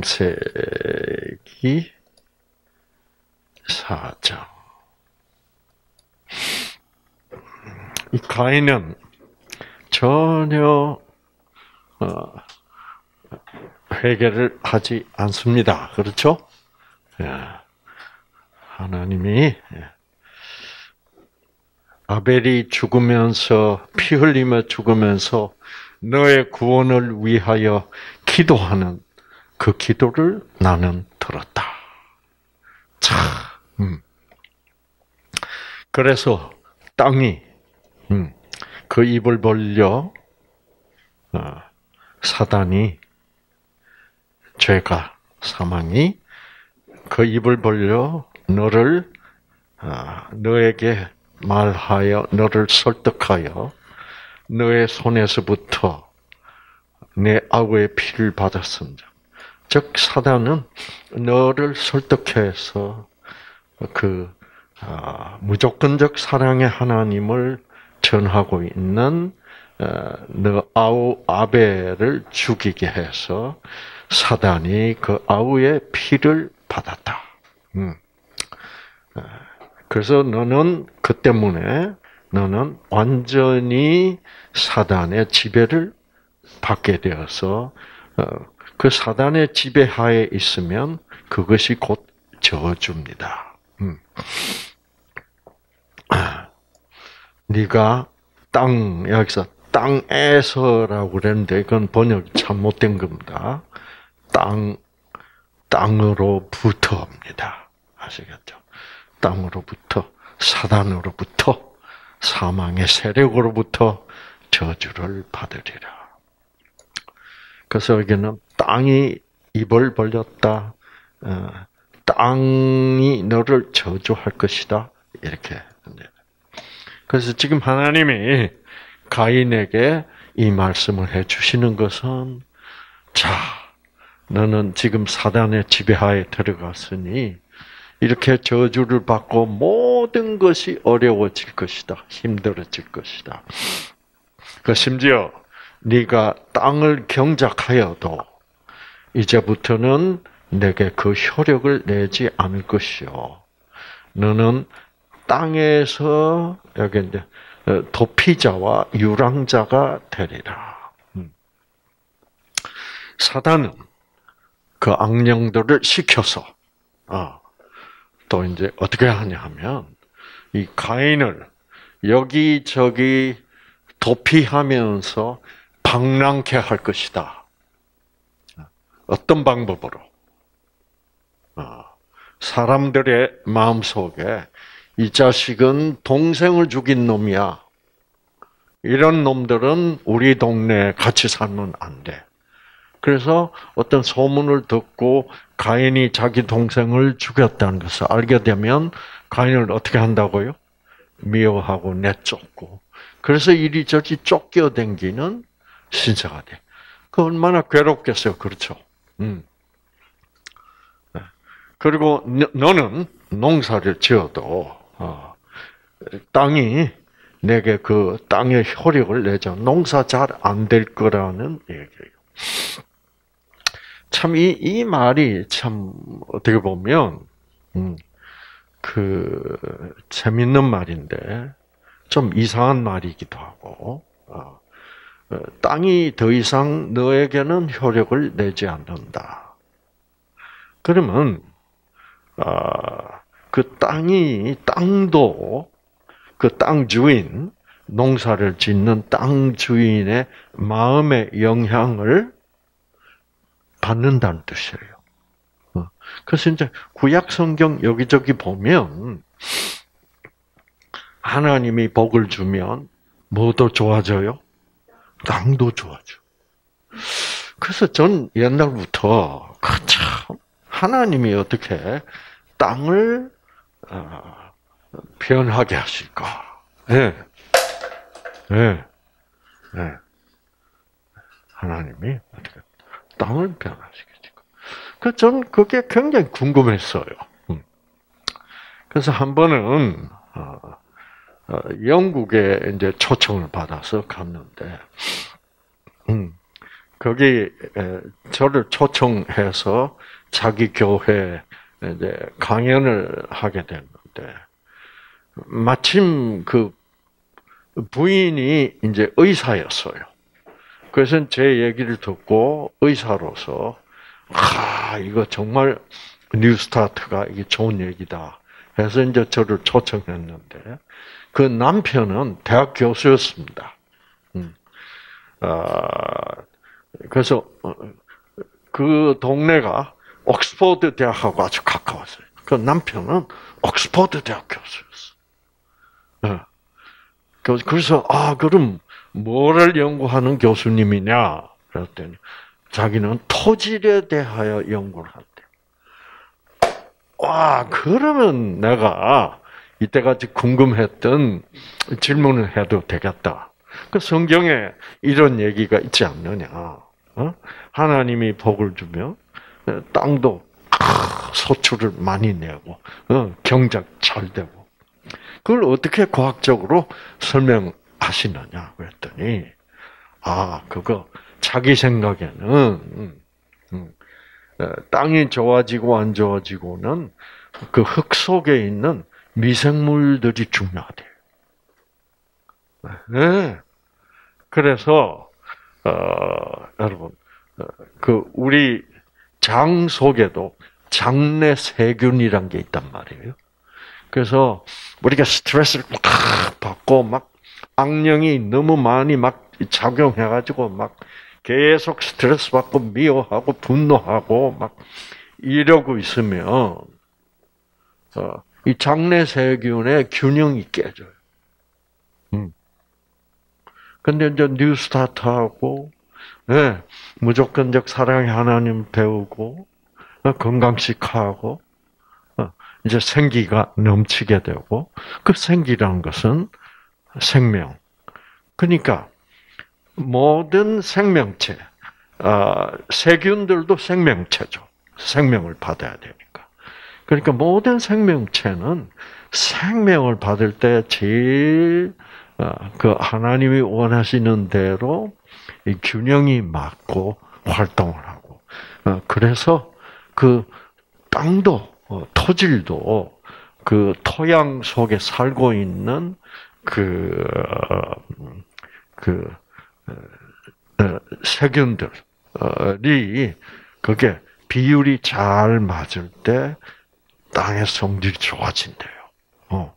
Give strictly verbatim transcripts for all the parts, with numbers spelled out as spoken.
창세기 사 장. 이 가인은 전혀 어, 회개를 하지 않습니다. 그렇죠? 예. 하나님이 아벨이 죽으면서 피 흘리며 죽으면서 너의 구원을 위하여 기도하는 그 기도를 나는 들었다. 참. 음. 그래서 땅이 음, 그 입을 벌려 어, 사단이 죄가 사망이 그 입을 벌려 너를 어, 너에게 말하여 너를 설득하여 너의 손에서부터 내 아우의 피를 받았습니다. 즉 사단은 너를 설득해서 그 어, 무조건적 사랑의 하나님을 전하고 있는 어, 너 아우 아벨을 죽이게 해서 사단이 그 아우의 피를 받았다. 음. 그래서 너는 그 때문에 너는 완전히 사단의 지배를 받게 되어서 어, 그 사단의 지배하에 있으면 그것이 곧 저주입니다. 음. 네가 땅 여기서 땅에서라고 그랬는데 이건 번역이 잘못된 겁니다. 땅 땅으로부터입니다. 아시겠죠? 땅으로부터 사단으로부터 사망의 세력으로부터 저주를 받으리라. 그래서 여기는 땅이 입을 벌렸다. 어, 땅이 너를 저주할 것이다. 이렇게. 그래서 지금 하나님이 가인에게 이 말씀을 해주시는 것은 자, 너는 지금 사단의 지배하에 들어갔으니 이렇게 저주를 받고 모든 것이 어려워질 것이다. 힘들어질 것이다. 그 심지어 네가 땅을 경작하여도 이제부터는 내게 그 효력을 내지 않을 것이요. 너는 땅에서 여기 이제 도피자와 유랑자가 되리라. 사단은 그 악령들을 시켜서 아, 또 이제 어떻게 하냐면 이 가인을 여기저기 도피하면서 방랑케 할 것이다. 어떤 방법으로? 사람들의 마음속에 이 자식은 동생을 죽인 놈이야. 이런 놈들은 우리 동네에 같이 살면 안 돼. 그래서 어떤 소문을 듣고 가인이 자기 동생을 죽였다는 것을 알게 되면 가인을 어떻게 한다고요? 미워하고 내쫓고. 그래서 이리저리 쫓겨다니는 신세가 돼. 그 얼마나 괴롭겠어요, 그렇죠? 음. 그리고 너는 농사를 지어도 어, 땅이 내게 그 땅의 효력을 내자 농사 잘 안 될 거라는 얘기예요. 참 이 이 말이 참 어떻게 보면 음, 그 재밌는 말인데 좀 이상한 말이기도 하고 어, 땅이 더 이상 너에게는 효력을 내지 않는다. 그러면 아, 그 땅이 땅도 그 땅 주인 농사를 짓는 땅 주인의 마음의 영향을 받는다는 뜻이에요. 그래서 이제 구약 성경 여기저기 보면 하나님이 복을 주면 뭐도 좋아져요? 땅도 좋아져. 그래서 전 옛날부터 참 하나님이 어떻게 땅을 변하게 하실까? 예, 예, 예. 하나님이 어떻게 땅을 변화시키실까? 그 저는 그게 굉장히 궁금했어요. 그래서 한 번은 영국에 이제 초청을 받아서 갔는데, 거기 저를 초청해서 자기 교회 이제 강연을 하게 됐는데 마침 그 부인이 이제 의사였어요. 그래서 제 얘기를 듣고 의사로서 아 이거 정말 뉴스타트가 이게 좋은 얘기다 해서 이제 저를 초청했는데 그 남편은 대학 교수였습니다. 음. 아, 그래서 그 동네가 옥스퍼드 대학하고 아주 가까웠어요. 그 남편은 옥스퍼드 대학 교수였어. 그래서 아 그럼 뭐를 연구하는 교수님이냐 그랬더니 자기는 토질에 대하여 연구를 한대. 와 그러면 내가 이때까지 궁금했던 질문을 해도 되겠다. 그 성경에 이런 얘기가 있지 않느냐? 어? 하나님이 복을 주면 땅도 소출을 많이 내고 어, 경작 잘 되고 그걸 어떻게 과학적으로 설명하시느냐 그랬더니 아 그거 자기 생각에는 음, 음, 땅이 좋아지고 안 좋아지고는 그 흙 속에 있는 미생물들이 중요하대요. 네. 그래서 어, 여러분 어, 그 우리 장 속에도 장내 세균이란 게 있단 말이에요. 그래서 우리가 스트레스를 막 받고 막 악령이 너무 많이 막 작용해가지고 막 계속 스트레스 받고 미워하고 분노하고 막 이러고 있으면 어, 이 장내 세균의 균형이 깨져요. 음. 근데 이제 뉴스타트하고 네, 무조건적 사랑의 하나님 배우고 건강식하고 이제 생기가 넘치게 되고 그 생기라는 것은 생명. 그러니까 모든 생명체, 세균들도 생명체죠. 생명을 받아야 되니까. 그러니까 모든 생명체는 생명을 받을 때 제일 그 하나님이 원하시는 대로 이 균형이 맞고 활동을 하고 그래서 그 땅도 토질도 그 토양 속에 살고 있는 그, 그, 세균들이, 그게 비율이 잘 맞을 때 땅의 성질이 좋아진대요. 어.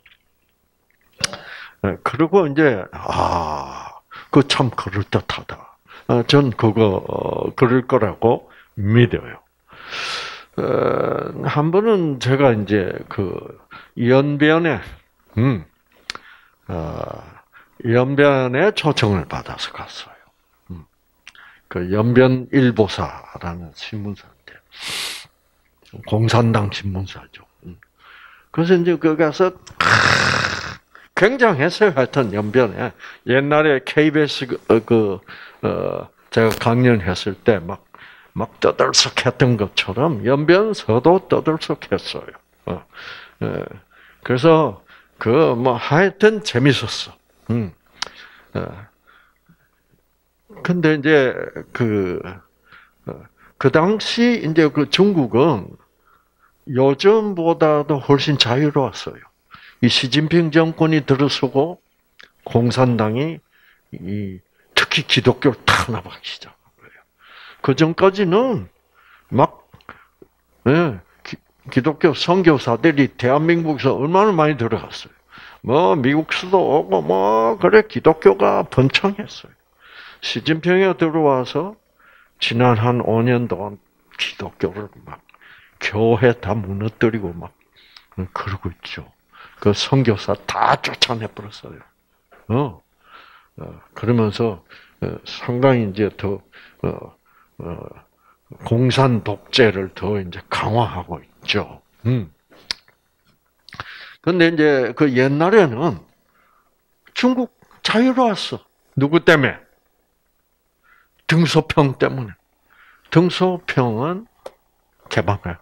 그리고 이제, 아, 그 참 그럴듯하다. 전 그거, 그럴 거라고 믿어요. 어, 한 번은 제가 이제 그 연변에, 음, 어, 연변에 초청을 받아서 갔어요. 음, 그 연변일보사라는 신문사인데, 공산당 신문사죠. 음. 그래서 이제 거기 가서, 굉장했어요. 하여튼 연변에. 옛날에 케이비에스 그, 그 어, 제가 강연했을 때 막, 막 떠들썩했던 것처럼 연변서도 떠들썩했어요. 어, 예. 그래서 그 뭐 하여튼 재밌었어. 음. 어. 근데 이제 그, 그 당시 이제 그 중국은 요즘보다도 훨씬 자유로웠어요. 이 시진핑 정권이 들어서고 공산당이 이 특히 기독교를 탄압하기 시작한 거예요. 그 전까지는 막 예, 기, 기독교 선교사들이 대한민국에서 얼마나 많이 들어갔어요. 뭐 미국 수도 오고 뭐 그래 기독교가 번창했어요. 시진핑이 들어와서 지난 한 오 년 동안 기독교를 막 교회 다 무너뜨리고 막 그러고 있죠. 그 선교사 다 쫓아내 버렸어요. 어, 어 그러면서 어, 상당히 이제 더 어, 어, 공산 독재를 더 이제 강화하고 있죠. 음. 근데 이제 그 옛날에는 중국 자유로웠어. 누구 때문에? 등소평 때문에. 등소평은 개방해요.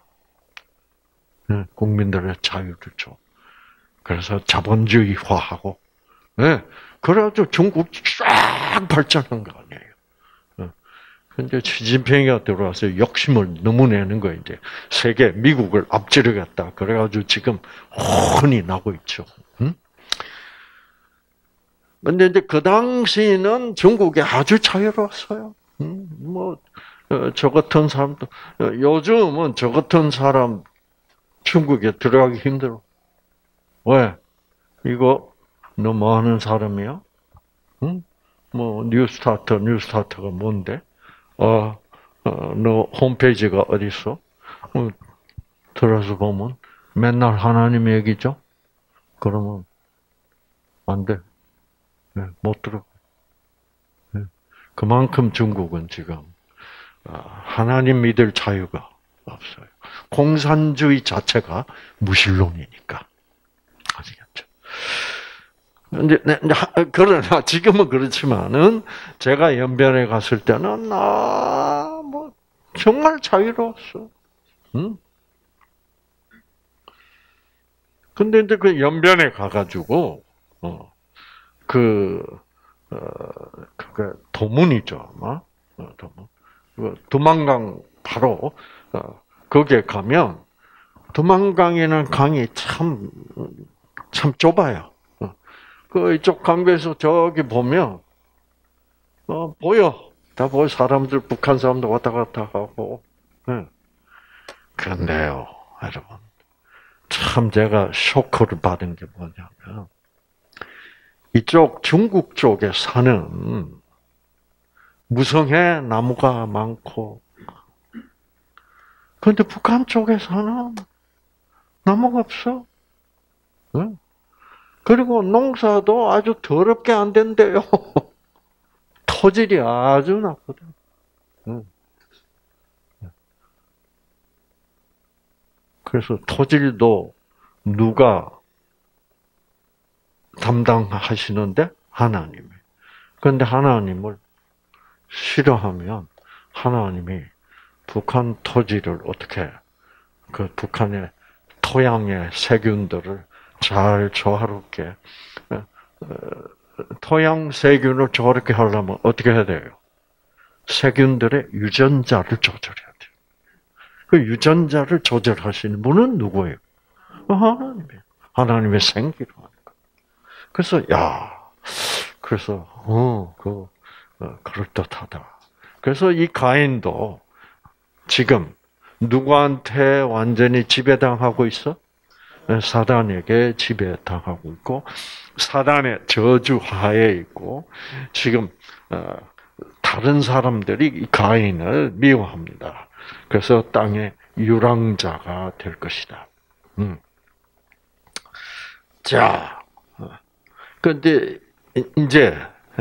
국민들의 자유를 줘. 그래서 자본주의화하고, 네. 그래가지고 중국 쫙 발전한 거 아니에요. 근데 시진핑이가 들어와서 욕심을 너무 내는 거예요. 이제 세계 미국을 앞지르겠다. 그래가지고 지금 혼이 나고 있죠. 응? 근데 이제 그 당시는 중국이 아주 자유로웠어요. 응? 뭐, 저 같은 사람도, 요즘은 저 같은 사람 중국에 들어가기 힘들어. 왜? 이거 너 뭐 하는 사람이야? 응? 뭐 뉴스타트, 뉴스타트가 뭔데? 어, 어, 너 홈페이지가 어디 있어? 어, 들어서 보면 맨날 하나님 얘기죠? 그러면 안 돼. 네, 못 들어. 네. 그만큼 중국은 지금 하나님 믿을 자유가 없어요. 공산주의 자체가 무신론이니까. 아시겠죠? 이제, 그러나 지금은 그렇지만은 제가 연변에 갔을 때는 아, 뭐 정말 자유로웠어. 응? 근데 이제 그 연변에 가가지고 어, 그 어, 그 도문이죠, 아마 어, 도문. 그 두만강 바로 어, 거기에 가면 두만강에는 강이 참 참 좁아요. 그 이쪽 강변에서 저기 보면 어 보여. 다 보여. 사람들 북한 사람들 왔다 갔다 하고. 네. 그런데요, 여러분. 참 제가 쇼크를 받은 게 뭐냐면 이쪽 중국 쪽에 사는 무성의 나무가 많고 그런데 북한 쪽에 사는 나무가 없어. 네. 그리고 농사도 아주 더럽게 안 된대요. 토질이 아주 나쁘다. 그래서 토질도 누가 담당하시는데? 하나님이. 그런데 하나님을 싫어하면 하나님이 북한 토질을 어떻게, 그 북한의 토양의 세균들을 잘 조화롭게, 토양 세균을 조화롭게 하려면 어떻게 해야 돼요? 세균들의 유전자를 조절해야 돼요. 그 유전자를 조절하시는 분은 누구예요? 하나님이에요. 하나님의 생기로 하는 거. 그래서 야, 그래서 어, 그 어, 그럴듯하다. 그래서 이 가인도 지금 누구한테 완전히 지배당하고 있어? 사단에게 지배당하고 있고 사단의 저주하에 있고 지금 다른 사람들이 이 가인을 미워합니다. 그래서 땅의 유랑자가 될 것이다. 음. 자, 근데 이제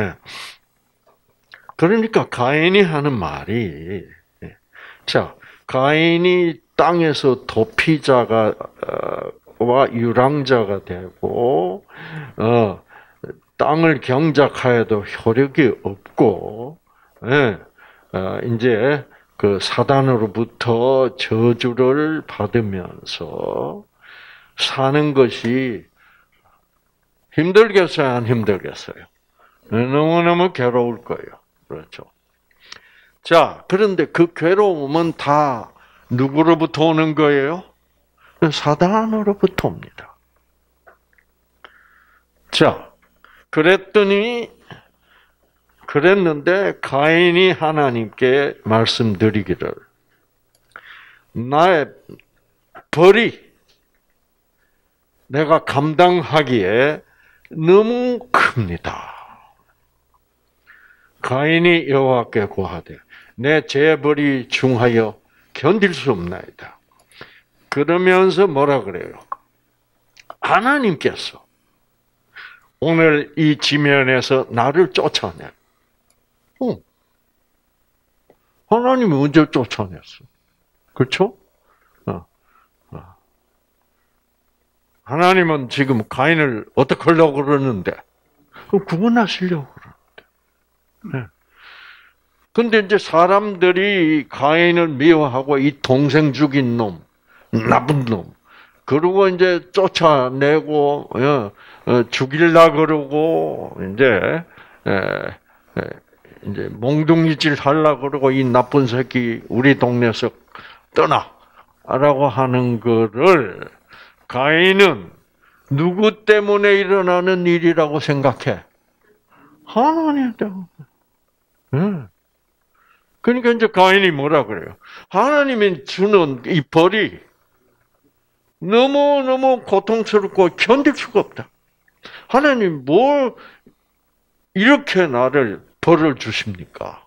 그러니까 가인이 하는 말이 자, 가인이 땅에서 도피자가 와 유랑자가 되고 어, 땅을 경작하여도 효력이 없고 예, 어, 이제 그 사단으로부터 저주를 받으면서 사는 것이 힘들겠어요, 안 힘들겠어요? 너무너무 괴로울 거예요. 그렇죠. 자, 그런데 그 괴로움은 다 누구로부터 오는 거예요? 사단으로부터 옵니다. 자, 그랬더니, 그랬는데, 가인이 하나님께 말씀드리기를, 나의 벌이 내가 감당하기에 너무 큽니다. 가인이 여호와께 고하되, 내 죄벌이 중하여 견딜 수 없나이다. 그러면서 뭐라 그래요? 하나님께서 오늘 이 지면에서 나를 쫓아내. 어. 하나님이 언제 쫓아냈어? 그렇죠? 어. 어. 하나님은 지금 가인을 어떻게 하려고 그러는데? 구원하시려고 그러는데. 네. 근데 이제 사람들이 가인을 미워하고 이 동생 죽인 놈, 나쁜 놈, 그러고 이제 쫓아내고 죽일라 그러고 이제 이제 몽둥이질 하려고 그러고 이 나쁜 새끼 우리 동네에서 떠나라고 하는 거를 가인은 누구 때문에 일어나는 일이라고 생각해? 하나님 때문에. 응. 그러니까 이제 가인이 뭐라 그래요? 하나님이 주는 이 벌이 너무너무 고통스럽고 견딜 수가 없다. 하나님 뭘 이렇게 나를 벌을 주십니까?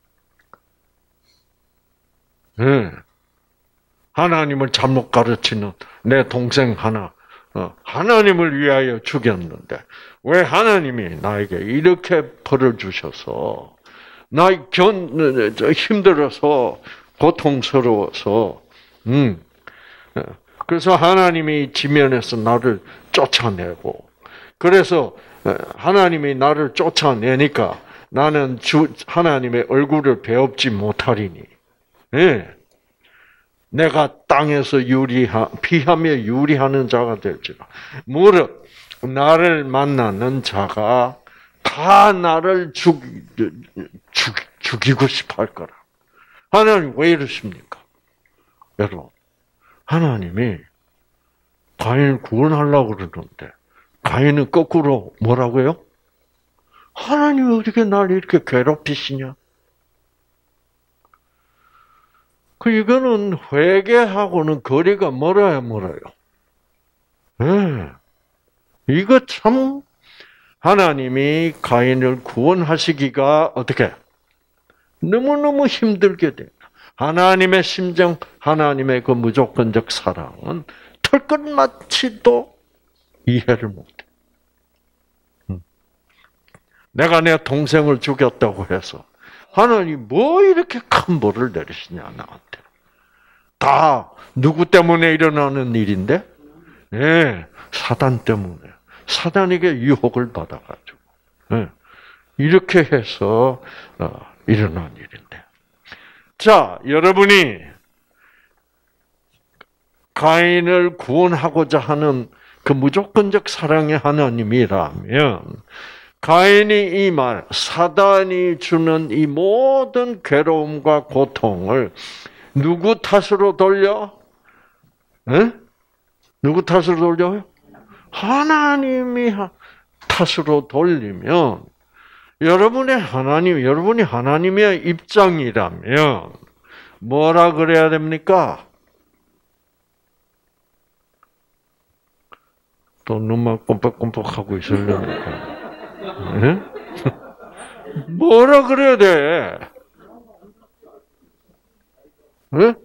네. 하나님을 잘못 가르치는 내 동생 하나, 하나님을 위하여 죽였는데 왜 하나님이 나에게 이렇게 벌을 주셔서 나 견 힘들어서 고통스러워서 음 그래서 하나님이 지면에서 나를 쫓아내고 그래서 하나님이 나를 쫓아내니까 나는 주 하나님의 얼굴을 배웁지 못하리니 예. 내가 땅에서 유리하 피하며 유리하는 자가 될지라 무릇 나를 만나는 자가 다 나를 죽, 죽, 죽이고 싶어 할 거라. 하나님 왜 이러십니까? 여러분, 하나님이 가인을 구원하려고 그러는데 가인은 거꾸로 뭐라고요? 하나님이 어떻게 나를 이렇게 괴롭히시냐? 그 이거는 회개하고는 거리가 멀어야 멀어요. 네. 이거 참 하나님이 가인을 구원하시기가 어떻게 너무너무 힘들게 돼. 하나님의 심정, 하나님의 그 무조건적 사랑은 털끝마치도 이해를 못해. 내가 내 동생을 죽였다고 해서 하나님 뭐 이렇게 큰 벌을 내리시냐 나한테. 다 누구 때문에 일어나는 일인데? 네, 사단 때문에. 사단에게 유혹을 받아가지고. 네, 이렇게 해서 어, 일어난 일인데. 자, 여러분이 가인을 구원하고자 하는 그 무조건적 사랑의 하나님이라면 가인이 이 말, 사단이 주는 이 모든 괴로움과 고통을 누구 탓으로 돌려? 에? 누구 탓으로 돌려요? 하나님이 탓으로 돌리면 여러분의 하나님, 여러분이 하나님의 입장이라면 뭐라 그래야 됩니까? 또 눈만 꼼빡꼼빡하고 있으려니까. 네? 뭐라 그래야 돼? 네?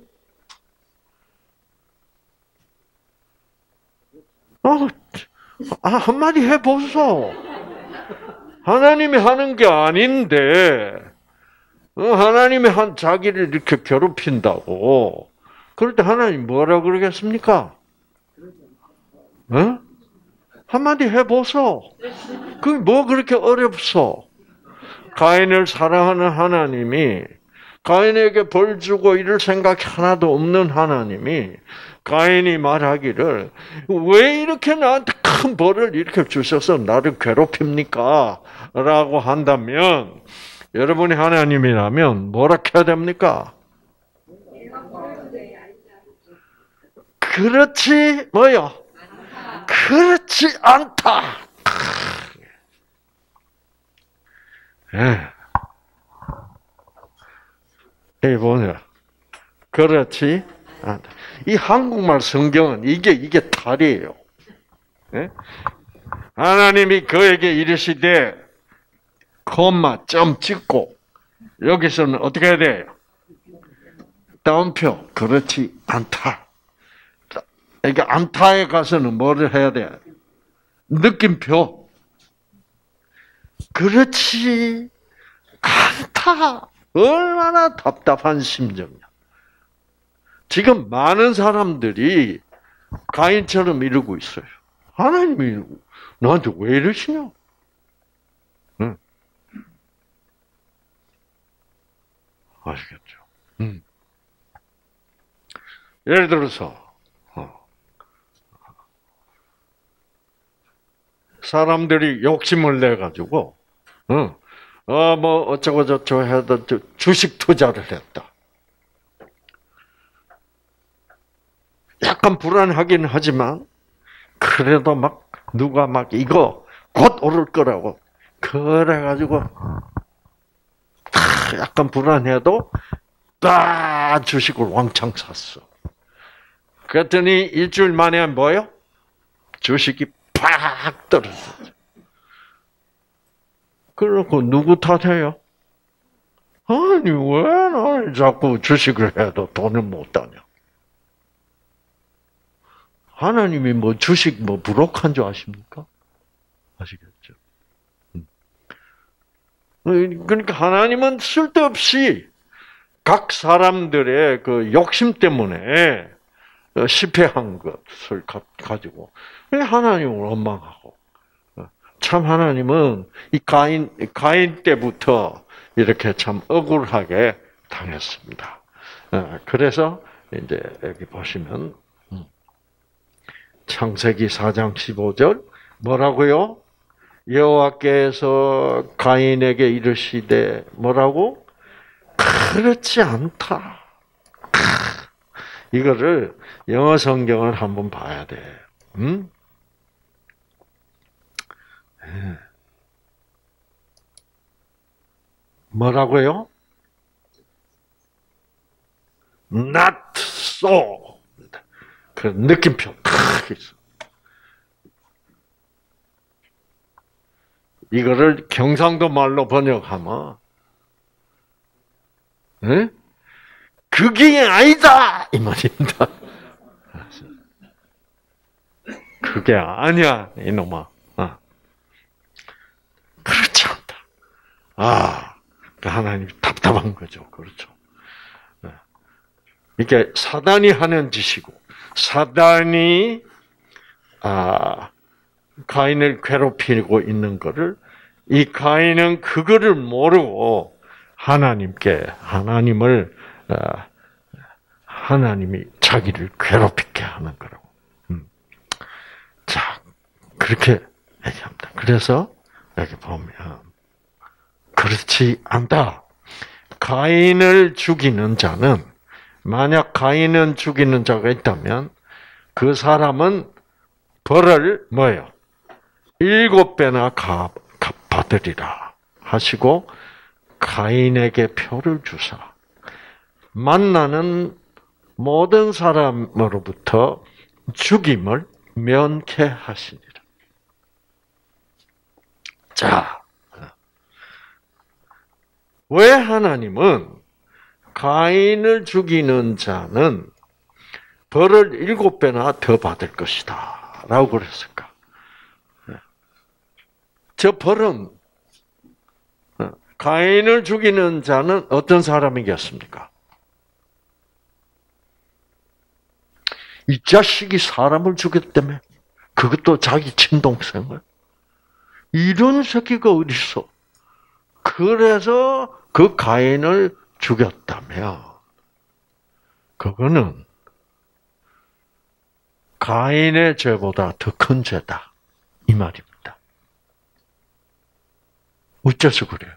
아, 아, 한마디 해보소. 하나님이 하는 게 아닌데, 하나님이 한 자기를 이렇게 괴롭힌다고. 그럴 때 하나님 뭐라 그러겠습니까? 어? 한마디 해보소. 그게 뭐 그렇게 어렵소? 가인을 사랑하는 하나님이 가인에게 벌 주고 이럴 생각이 하나도 없는 하나님이 가인이 말하기를 왜 이렇게 나한테 큰 벌을 이렇게 주셔서 나를 괴롭힙니까? 라고 한다면 여러분이 하나님이라면 뭐라 해야 됩니까? 그렇지 뭐요? 그렇지 않다. 예. 이 뭐냐? 그렇지 않다. 이 한국말 성경은 이게 이게 탈이에요. 예? 하나님이 그에게 이르시되 콤마 점 찍고 여기서는 어떻게 해야 돼요? 따옴표. 그렇지 않다. 그러니까 않다에 가서는 뭐를 해야 돼? 느낌표. 그렇지 않다. 얼마나 답답한 심정이야. 지금 많은 사람들이 가인처럼 이러고 있어요. 하나님이 나한테 왜 이러시냐? 응. 아시겠죠? 응. 예를 들어서 사람들이 욕심을 내 가지고 어, 어, 뭐, 어쩌고 저쩌고 해도 주식 투자를 했다. 약간 불안하긴 하지만, 그래도 막, 누가 막 이거 곧 오를 거라고. 그래가지고, 약간 불안해도, 딱 주식을 왕창 샀어. 그랬더니 일주일 만에 뭐예요? 주식이 팍 떨어졌어. 그러고 누구 탓해요? 아니 왜 나 자꾸 주식을 해도 돈을 못 따냐? 하나님이 뭐 주식 뭐 부록한 줄 아십니까? 아시겠죠? 그러니까 하나님은 쓸데없이 각 사람들의 그 욕심 때문에 실패한 것을 가지고 하나님을 원망하고, 참 하나님은 이 가인 가인 때부터 이렇게 참 억울하게 당했습니다. 그래서 이제 여기 보시면 창세기 사 장 십오 절 뭐라고요? 여호와께서 가인에게 이르시되 뭐라고? 그렇지 않다. 이거를 영어 성경을 한번 봐야 돼. 음? 뭐라고요? Not so. 그 느낌표 탁 있어. 이거를 경상도 말로 번역하면, 에? 그게 아니다 이 말입니다. 그게 아니야 이놈아. 어. 그렇지 않다. 아, 하나님 답답한 거죠. 그렇죠. 이게 사단이 하는 짓이고, 사단이 아 가인을 괴롭히고 있는 거를 이 가인은 그거를 모르고 하나님께 하나님을 하나님이 자기를 괴롭히게 하는 거라고. 음. 자, 그렇게 얘기합니다. 그래서 여기 보면 그렇지 않다. 가인을 죽이는 자는, 만약 가인은 죽이는 자가 있다면 그 사람은 벌을 뭐예요? 일곱 배나 갚, 받으리라 하시고 가인에게 표를 주사 만나는 모든 사람으로부터 죽임을 면케하시니라. 자, 왜 하나님은 가인을 죽이는 자는 벌을 일곱 배나 더 받을 것이다 라고 그랬을까? 저 벌은, 가인을 죽이는 자는 어떤 사람이겠습니까? 이 자식이 사람을 죽였다며? 그것도 자기 친동생을? 이런 새끼가 어디 있어? 그래서 그 가인을 죽였다며? 그거는 가인의 죄보다 더 큰 죄다 이 말입니다. 어째서 그래요?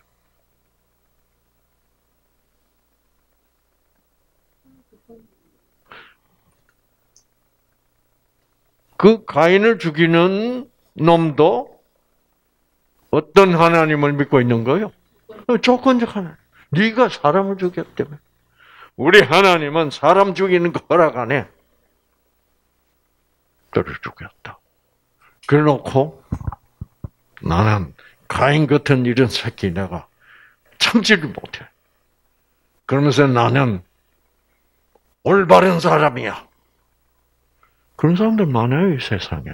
그 가인을 죽이는 놈도 어떤 하나님을 믿고 있는 거예요? 조건적 하나님. 네가 사람을 죽였다며. 우리 하나님은 사람 죽이는 거 허락 안 해. 너를 죽였다. 그래놓고 나는 가인 같은 이런 새끼 내가 참지를 못해. 그러면서 나는 올바른 사람이야. 그런 사람들 많아요, 이 세상에.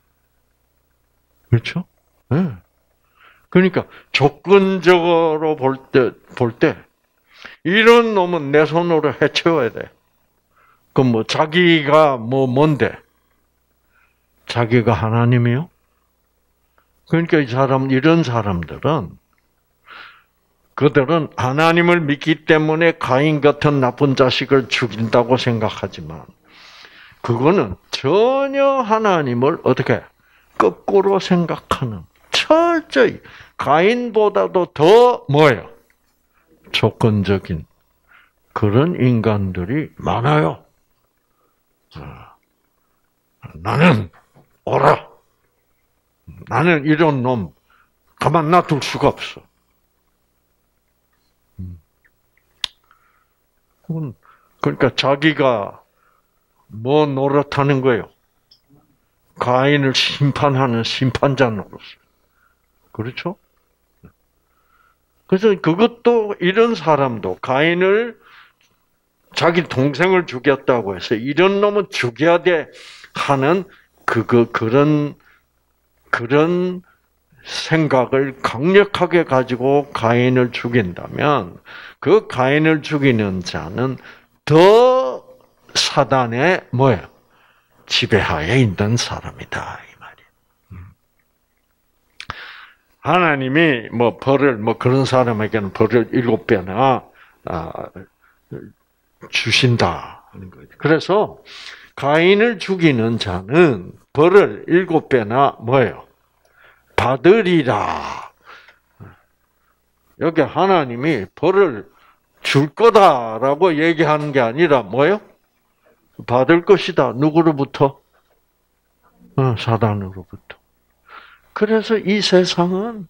그렇죠? 네. 그러니까 조건적으로 볼 때, 볼 때, 이런 놈은 내 손으로 해치워야 돼. 그럼 뭐 자기가 뭐 뭔데? 자기가 하나님이요? 그러니까 이 사람, 이런 사람들은, 그들은 하나님을 믿기 때문에 가인 같은 나쁜 자식을 죽인다고 생각하지만, 그거는 전혀 하나님을 어떻게 거꾸로 생각하는 철저히 가인보다도 더 뭐예요? 조건적인 그런 인간들이 많아요. 나는 오라. 나는 이런 놈 가만 놔둘 수가 없어. 그러니까 자기가 뭐 노릇하는 거예요? 가인을 심판하는 심판자 노릇. 그렇죠? 그래서 그것도 이런 사람도 가인을 자기 동생을 죽였다고 해서 이런 놈은 죽여야 돼 하는 그거 그런 그런 생각을 강력하게 가지고 가인을 죽인다면 그 가인을 죽이는 자는 더 사단의 뭐예요? 지배하에 있는 사람이다 이 말이에요. 하나님이 뭐 벌을 뭐 그런 사람에게는 벌을 일곱 배나 아, 주신다 하는 거예요. 그래서 가인을 죽이는 자는 벌을 일곱 배나 뭐예요? 받으리라. 여기 하나님이 벌을 줄 거다라고 얘기하는 게 아니라 뭐예요? 받을 것이다. 누구로부터? 어, 사단으로부터. 그래서 이 세상은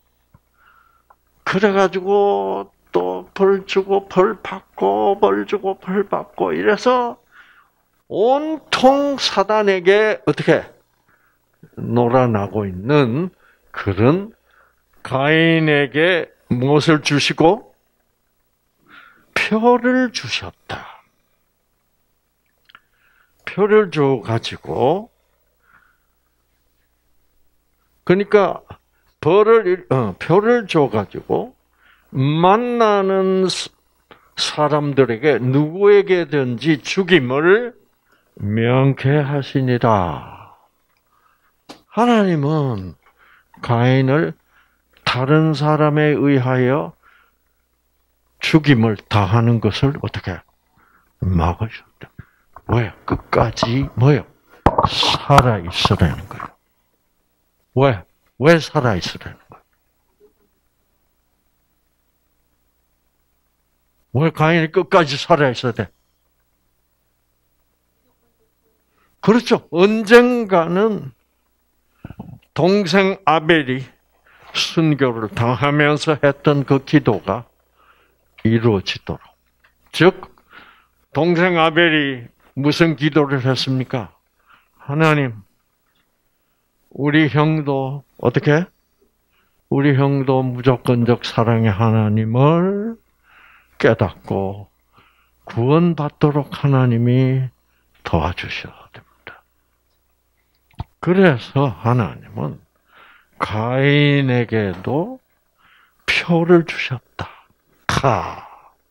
그래가지고 또 벌 주고 벌 받고 벌 주고 벌 받고 이래서 온통 사단에게 어떻게 놀아나고 있는 그런 가인에게 무엇을 주시고 표를 주셨다. 표를 줘 가지고 그러니까 벌을 어, 표를 줘 가지고 만나는 사람들에게 누구에게든지 죽임을 명쾌하시니라. 하나님은 가인을 다른 사람에 의하여 죽임을 당하는 것을 어떻게 막으셨다. 왜? 끝까지 뭐요? 살아 있으라는 거예요. 왜? 왜 살아 있으라는 거예요? 왜 가인이 끝까지 살아 있어야 돼? 그렇죠. 언젠가는 동생 아벨이 순교를 당하면서 했던 그 기도가 이루어지도록. 즉, 동생 아벨이 무슨 기도를 했습니까? 하나님, 우리 형도 어떻게? 우리 형도 무조건적 사랑의 하나님을 깨닫고 구원받도록 하나님이 도와주셔야 됩니다. 그래서 하나님은 가인에게도 표를 주셨다. 카.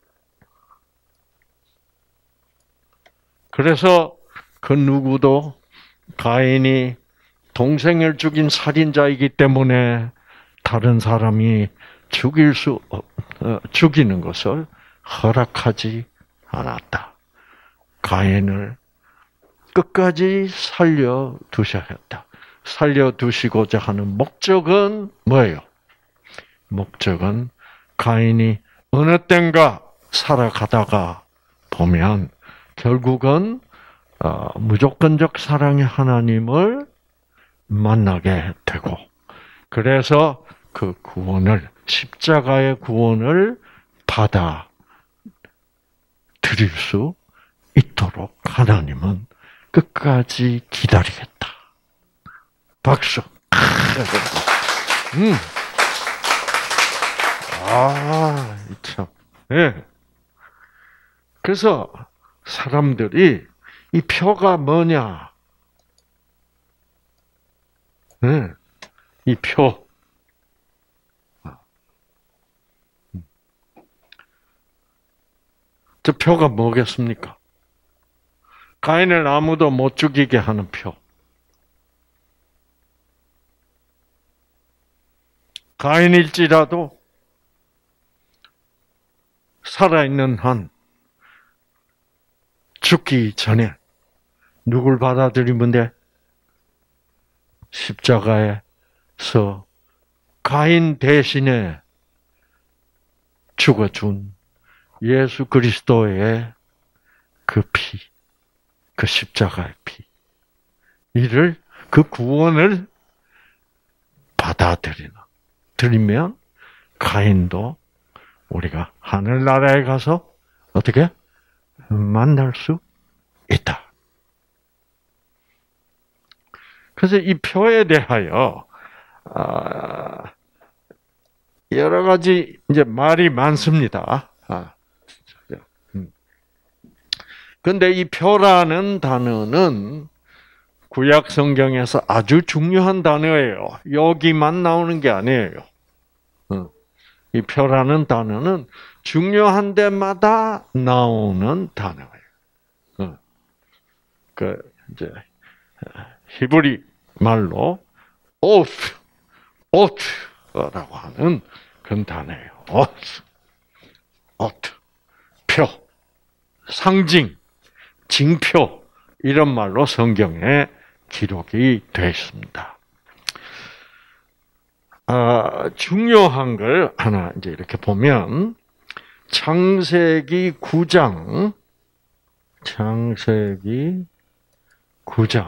그래서 그 누구도 가인이 동생을 죽인 살인자이기 때문에 다른 사람이 죽일 수 죽이는 것을 허락하지 않았다. 가인을 끝까지 살려 두셔야 했다. 살려 두시고자 하는 목적은 뭐예요? 목적은 가인이 어느 땐가 살아가다가 보면 결국은 무조건적 사랑의 하나님을 만나게 되고, 그래서 그 구원을, 십자가의 구원을 받아 드릴 수 있도록 하나님은 끝까지 기다리겠다. 박수. 음. 아, 참. 예. 네. 그래서 사람들이 이 표가 뭐냐? 네. 이 표. 저 표가 뭐겠습니까? 가인을 아무도 못 죽이게 하는 표. 가인일지라도 살아있는 한 죽기 전에 누굴 받아들이면 돼? 십자가에서 가인 대신에 죽어준 예수 그리스도의 그 피, 그 십자가의 피, 이를 그 구원을 받아들이는 들이면 가인도 우리가 하늘나라에 가서 어떻게 만날 수 있다. 그래서 이 표에 대하여 여러 가지 이제 말이 많습니다. 그런데 이 표라는 단어는 구약 성경에서 아주 중요한 단어예요. 여기만 나오는 게 아니에요. 이 표라는 단어는 중요한 데마다 나오는 단어예요. 그 이제 히브리 말로 oath, oath라고 하는 그런 단어예요. oath, oath, 표, 상징, 징표 이런 말로 성경에 기록이 되어 있습니다. 아, 중요한 걸 하나 이제 이렇게 보면 창세기 구 장, 창세기 구 장.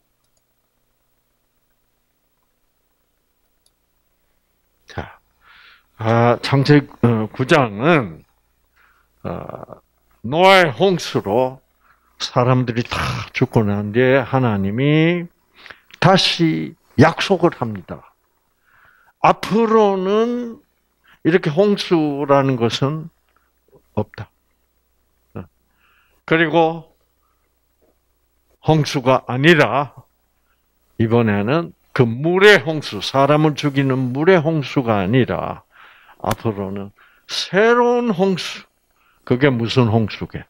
자, 아, 창세기 구 장은 어, 노아의 홍수로 사람들이 다 죽고 난 뒤에 하나님이 다시 약속을 합니다. 앞으로는 이렇게 홍수라는 것은 없다. 그리고 홍수가 아니라 이번에는 그 물의 홍수, 사람을 죽이는 물의 홍수가 아니라 앞으로는 새로운 홍수. 그게 무슨 홍수게?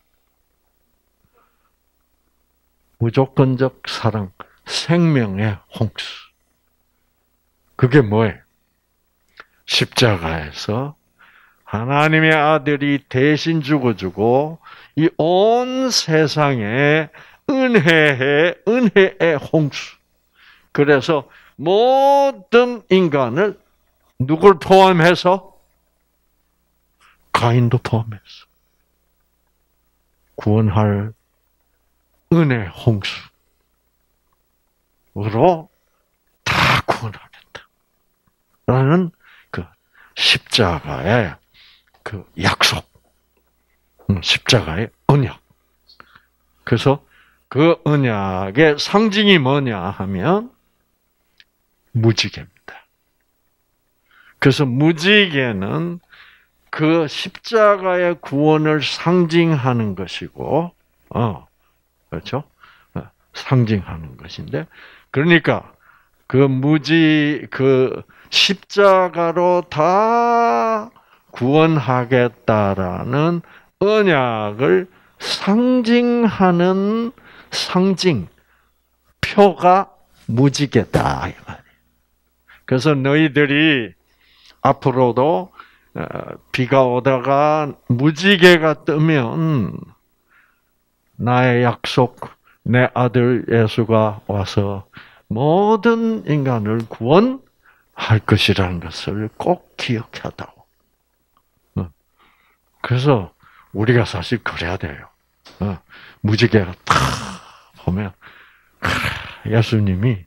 무조건적 사랑, 생명의 홍수. 그게 뭐예요? 십자가에서 하나님의 아들이 대신 죽어주고 이 온 세상에 은혜의 은혜의 홍수. 그래서 모든 인간을 누굴 포함해서 가인도 포함해서 구원할 은혜 홍수로 다 구원하겠다라는 그 십자가의 그 약속, 십자가의 언약. 그래서 그 언약의 상징이 뭐냐 하면 무지개입니다. 그래서 무지개는 그 십자가의 구원을 상징하는 것이고, 어, 그렇죠? 상징하는 것인데, 그러니까 그 무지, 그 십자가로 다 구원하겠다라는 언약을 상징하는 상징, 표가 무지개다. 그래서 너희들이 앞으로도 비가 오다가 무지개가 뜨면 나의 약속, 내 아들 예수가 와서 모든 인간을 구원할 것이라는 것을 꼭 기억하다오. 그래서 우리가 사실 그래야 돼요. 무지개가 탁 보면 예수님이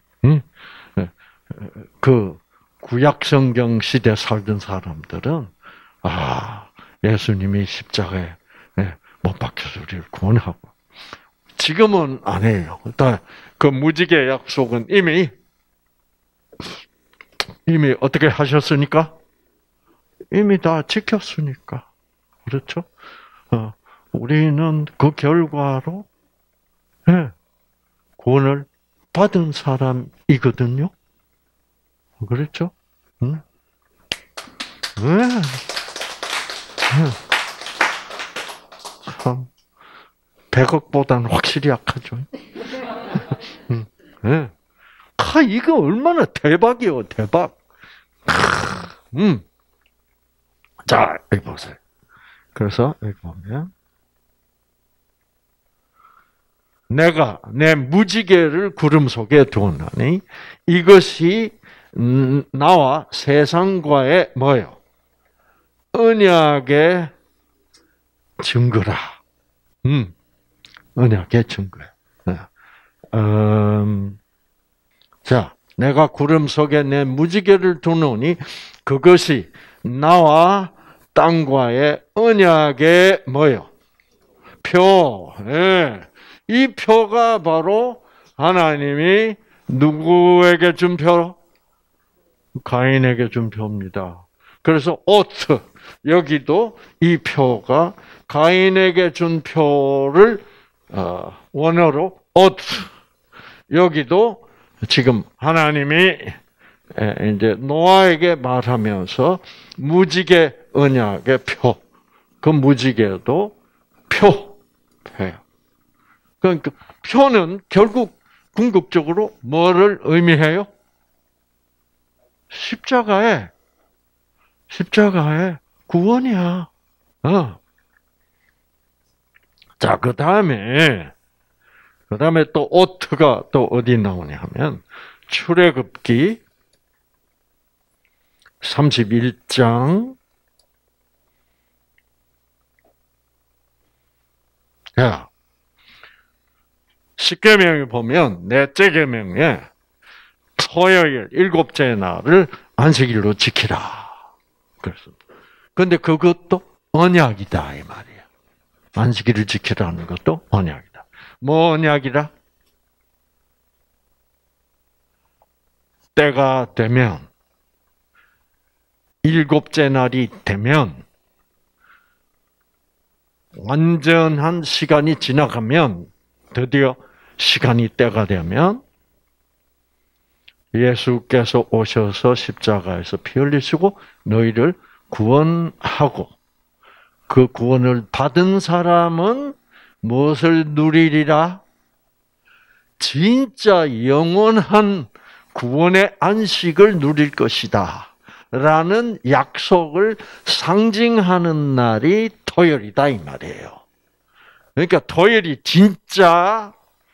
그 구약 성경 시대 살던 사람들은 아 예수님이 십자가에 못 박혀서 우리를 구원하고 지금은 안 해요. 일단 그 무지개 약속은 이미 이미 어떻게 하셨으니까 이미 다 지켰으니까 그렇죠. 어, 우리는 그 결과로 네, 구원을 받은 사람이거든요. 그렇죠? 응? 네. 네. 참, 백억보다는 확실히 약하죠. 응. 네. 아, 이거 얼마나 대박이요, 대박. 음. 자, 여기 보세요. 그래서 여기 보면 내가 내 무지개를 구름 속에 두었나니 이것이 음, 나와 세상과의 뭐요? 언약의 증거라. 음, 언약의 증거야. 음, 자, 내가 구름 속에 내 무지개를 두노니 그것이 나와 땅과의 언약의 뭐요? 표. 예. 이 표가 바로 하나님이 누구에게 준 표? 가인에게 준 표입니다. 그래서 오트, 여기도 이 표가 가인에게 준 표를 원어로 오트, 여기도 지금 하나님이 이제 노아에게 말하면서 무지개 언약의 표, 그 무지개도 표예요. 그러니까 표는 결국 궁극적으로 뭐를 의미해요? 십자가에 십자가의 구원이야. 어. 자, 그 다음에 그 다음에 또 오트가 또 어디 나오냐 하면 출애굽기 삼십일 장 야, 십계명에 보면 넷째 계명에 토요일 일곱째 날을 안식일로 지키라. 그래서 근데 그것도 언약이다 이 말이에요. 안식일을 지키라는 것도 언약이다. 뭐 언약이라? 때가 되면 일곱째 날이 되면 완전한 시간이 지나가면 드디어 시간이 때가 되면 예수께서 오셔서 십자가에서 피 흘리시고 너희를 구원하고 그 구원을 받은 사람은 무엇을 누리리라? 진짜 영원한 구원의 안식을 누릴 것이다. 라는 약속을 상징하는 날이 토요일이다 이 말이에요. 그러니까 토요일이 진짜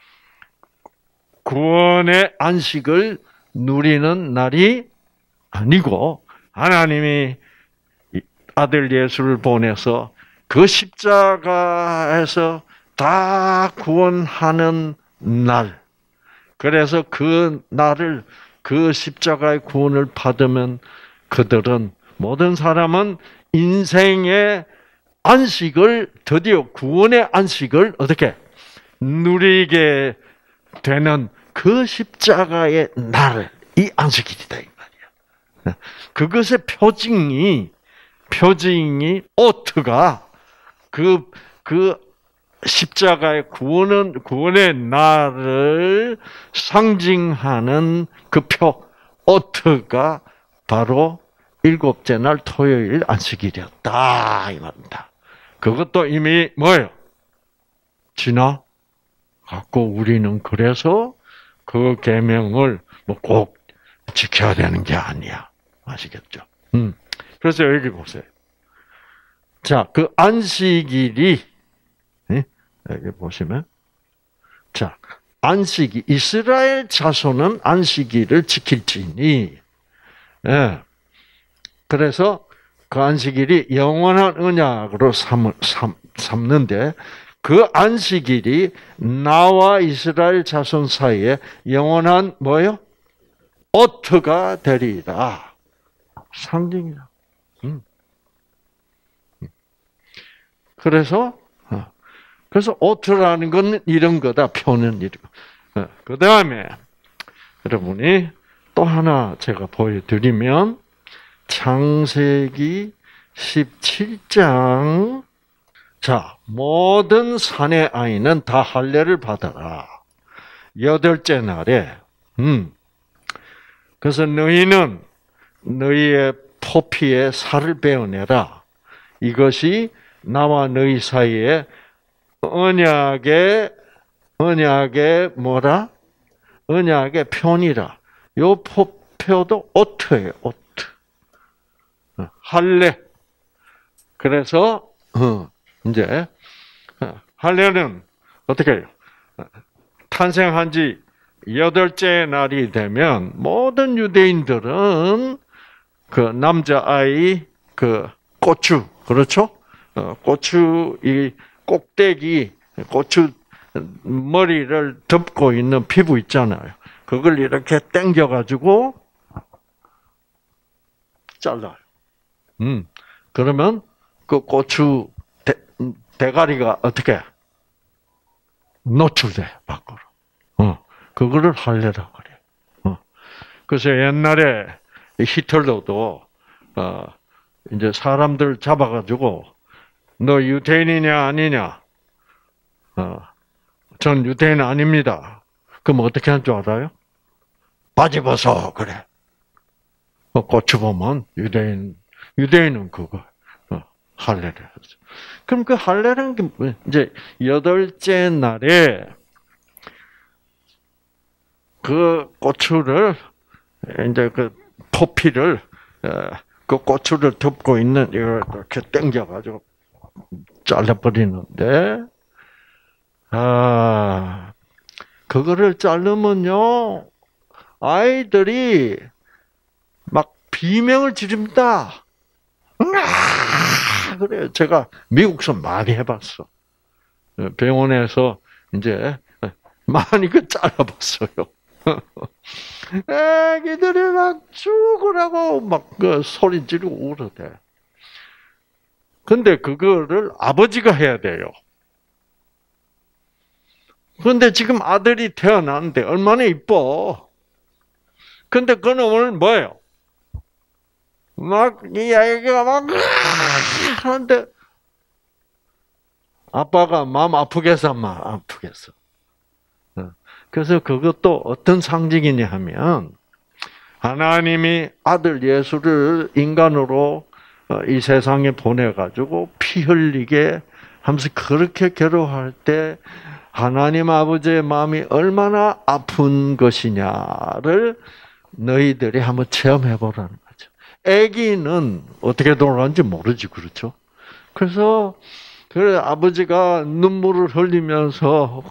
구원의 안식을 누리는 날이 아니고 하나님이 아들 예수를 보내서 그 십자가에서 다 구원하는 날. 그래서 그 날을 그 십자가의 구원을 받으면 그들은 모든 사람은 인생의 안식을 드디어 구원의 안식을 어떻게 누리게 되는 그 십자가의 날, 이 안식일이다 이 말이야. 그것의 표징이 표징이 오트가 그 그 십자가의 구원은 구원의 날을 상징하는 그 표 오트가 바로 일곱째 날 토요일 안식일이었다 이 말입니다. 그것도 이미 뭐예요? 지나 갖고 우리는 그래서 그 계명을 뭐 꼭 지켜야 되는 게 아니야. 아시겠죠? 음. 그래서 여기 보세요. 자, 그 안식일이 여기 보시면 자, 안식이 이스라엘 자손은 안식일을 지킬지니 예. 그래서 그 안식일이 영원한 언약으로 삼, 삼, 삼는데 그 안식일이 나와 이스라엘 자손 사이에 영원한 뭐요? 오트가 되리라. 상징이다. 음. 그래서 그래서 오트라는 건 이런 거다. 표는 이런 거. 그 다음에 여러분이 또 하나 제가 보여드리면 창세기 십칠 장 자, 모든 산의 아이는 다 할례를 받아라. 여덟째 날에 음. 그래서 너희는 너희의 포피에 살을 베어내라. 이것이 나와 너희 사이에 언약의 언약의 뭐라? 언약의 표니라. 요 표도 오트예요. 오트. 할례. 그래서 이제 할례는 어떻게 해요? 탄생한 지 여덟째 날이 되면 모든 유대인들은 그 남자아이 그 고추, 그렇죠? 어, 고추 이 꼭대기, 고추 머리를 덮고 있는 피부 있잖아요. 그걸 이렇게 당겨가지고 잘라요. 음, 그러면 그 고추 대, 대가리가 어떻게 노출돼 밖으로. 어, 그거를 할례라 그래. 어, 그래서 옛날에 히틀러도 어, 이제 사람들 잡아가지고 너 유대인이냐 아니냐? 어, 전 유대인 아닙니다. 그럼 어떻게 한 줄 알아요? 바지 벗어 그래. 어, 고추 보면 유대인 유대인은 그거 어, 할례를 하죠. 그럼 그 할례라는 게 뭐, 이제 여덟째 날에 그 고추를 이제 그 포피를 그 고추를 덮고 있는 이걸 이렇게 당겨가지고 잘라버리는데 아 그거를 자르면요 아이들이 막 비명을 지릅니다. 아, 그래요. 제가 미국서 많이 해봤어. 병원에서 이제 많이 그 잘라봤어요. 애기들이 막 죽으라고 막 그 소리 지르고 울어대. 근데 그거를 아버지가 해야 돼요. 근데 지금 아들이 태어났는데 얼마나 이뻐. 근데 그놈은 뭐예요? 막, 이 아이가 막, 하는데, 아빠가 마음 아프겠어, 마음 아프겠어. 그래서 그것도 어떤 상징이냐 하면, 하나님이 아들 예수를 인간으로 이 세상에 보내가지고 피 흘리게 하면서 그렇게 괴로워할 때, 하나님 아버지의 마음이 얼마나 아픈 것이냐를 너희들이 한번 체험해 보라는 거죠. 아기는 어떻게 돌아가는지 모르지, 그렇죠? 그래서 그래 아버지가 눈물을 흘리면서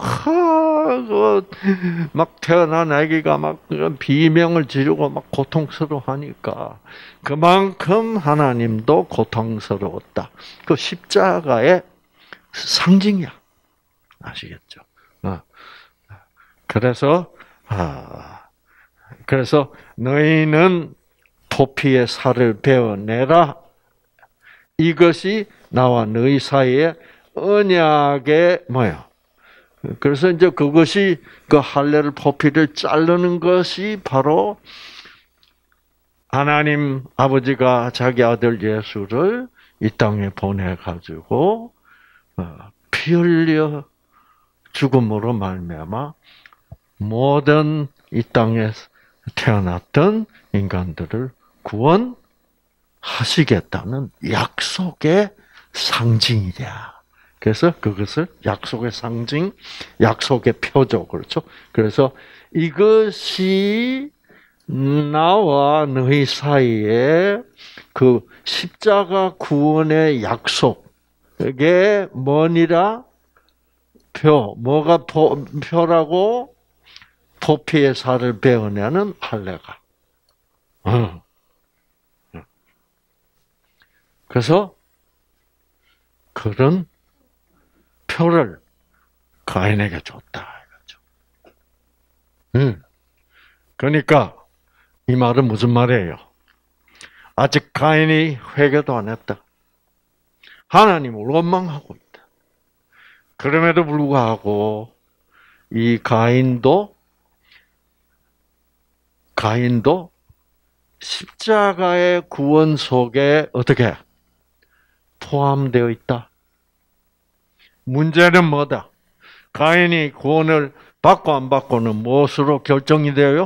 막 태어난 아기가 막 비명을 지르고 막 고통스러워하니까 그만큼 하나님도 고통스러웠다. 그 십자가의 상징이야. 아시겠죠? 그래서 아 그래서 너희는 포피의 살을 베어내라. 이것이 나와 너희 사이에 언약의 뭐야? 그래서 이제 그것이 그 할례를 포피를 자르는 것이 바로 하나님 아버지가 자기 아들 예수를 이 땅에 보내 가지고 피 흘려 죽음으로 말미암아 모든 이 땅에 태어났던 인간들을 구원하시겠다는 약속의 상징이야. 그래서 그것을 약속의 상징, 약속의 표적, 그렇죠? 그래서 이것이 나와 너희 사이에 그 십자가 구원의 약속에 뭐니라? 표, 뭐가 표, 표라고? 포피의 살을 베어내는 할례가. 어. 그래서 그런 표를 가인에게 줬다. 이거죠. 음. 그러니까 이 말은 무슨 말이에요? 아직 가인이 회개도 안 했다. 하나님을 원망하고 있다. 그럼에도 불구하고 이 가인도 가인도 십자가의 구원 속에 어떻게 포함되어 있다. 문제는 뭐다? 가인이 구원을 받고 안 받고는 무엇으로 결정이 돼요?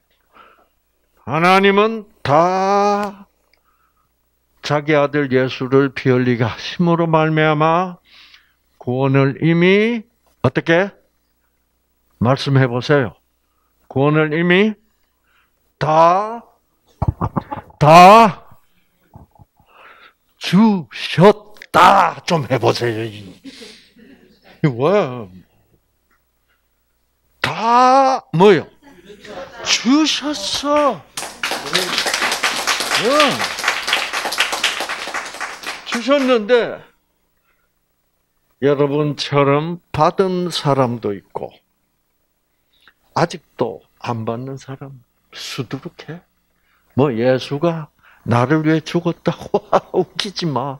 하나님은 다 자기 아들 예수를 피 흘리게 하심으로 말미암아 구원을 이미 어떻게 말씀해 보세요. 구원을 이미 다, 다 주셨다. 좀 해보세요. 왜? 다 뭐요? 주셨어. 응. 주셨는데 여러분처럼 받은 사람도 있고 아직도 안 받는 사람 수두룩해. 뭐 예수가 나를 위해 죽었다고 웃기지 마.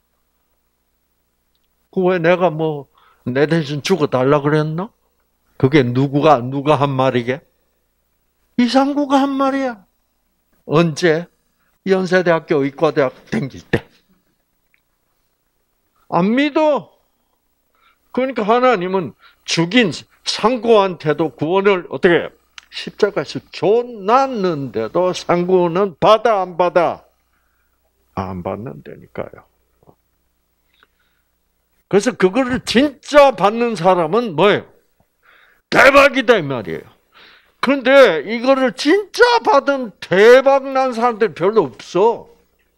왜 내가 뭐 내 대신 죽어달라 그랬나? 그게 누구가 누가 한 말이게? 이상구가 한 말이야. 언제? 연세대학교 의과대학 다닐 때. 안 믿어. 그러니까 하나님은 죽인 상구한테도 구원을 어떻게 해요? 십자가에서 줘놨는데도 상구는 받아 안 받아? 안 받는다니까요. 그래서 그거를 진짜 받는 사람은 뭐예요? 대박이다 이 말이에요. 그런데 이거를 진짜 받은 대박 난 사람들 별로 없어.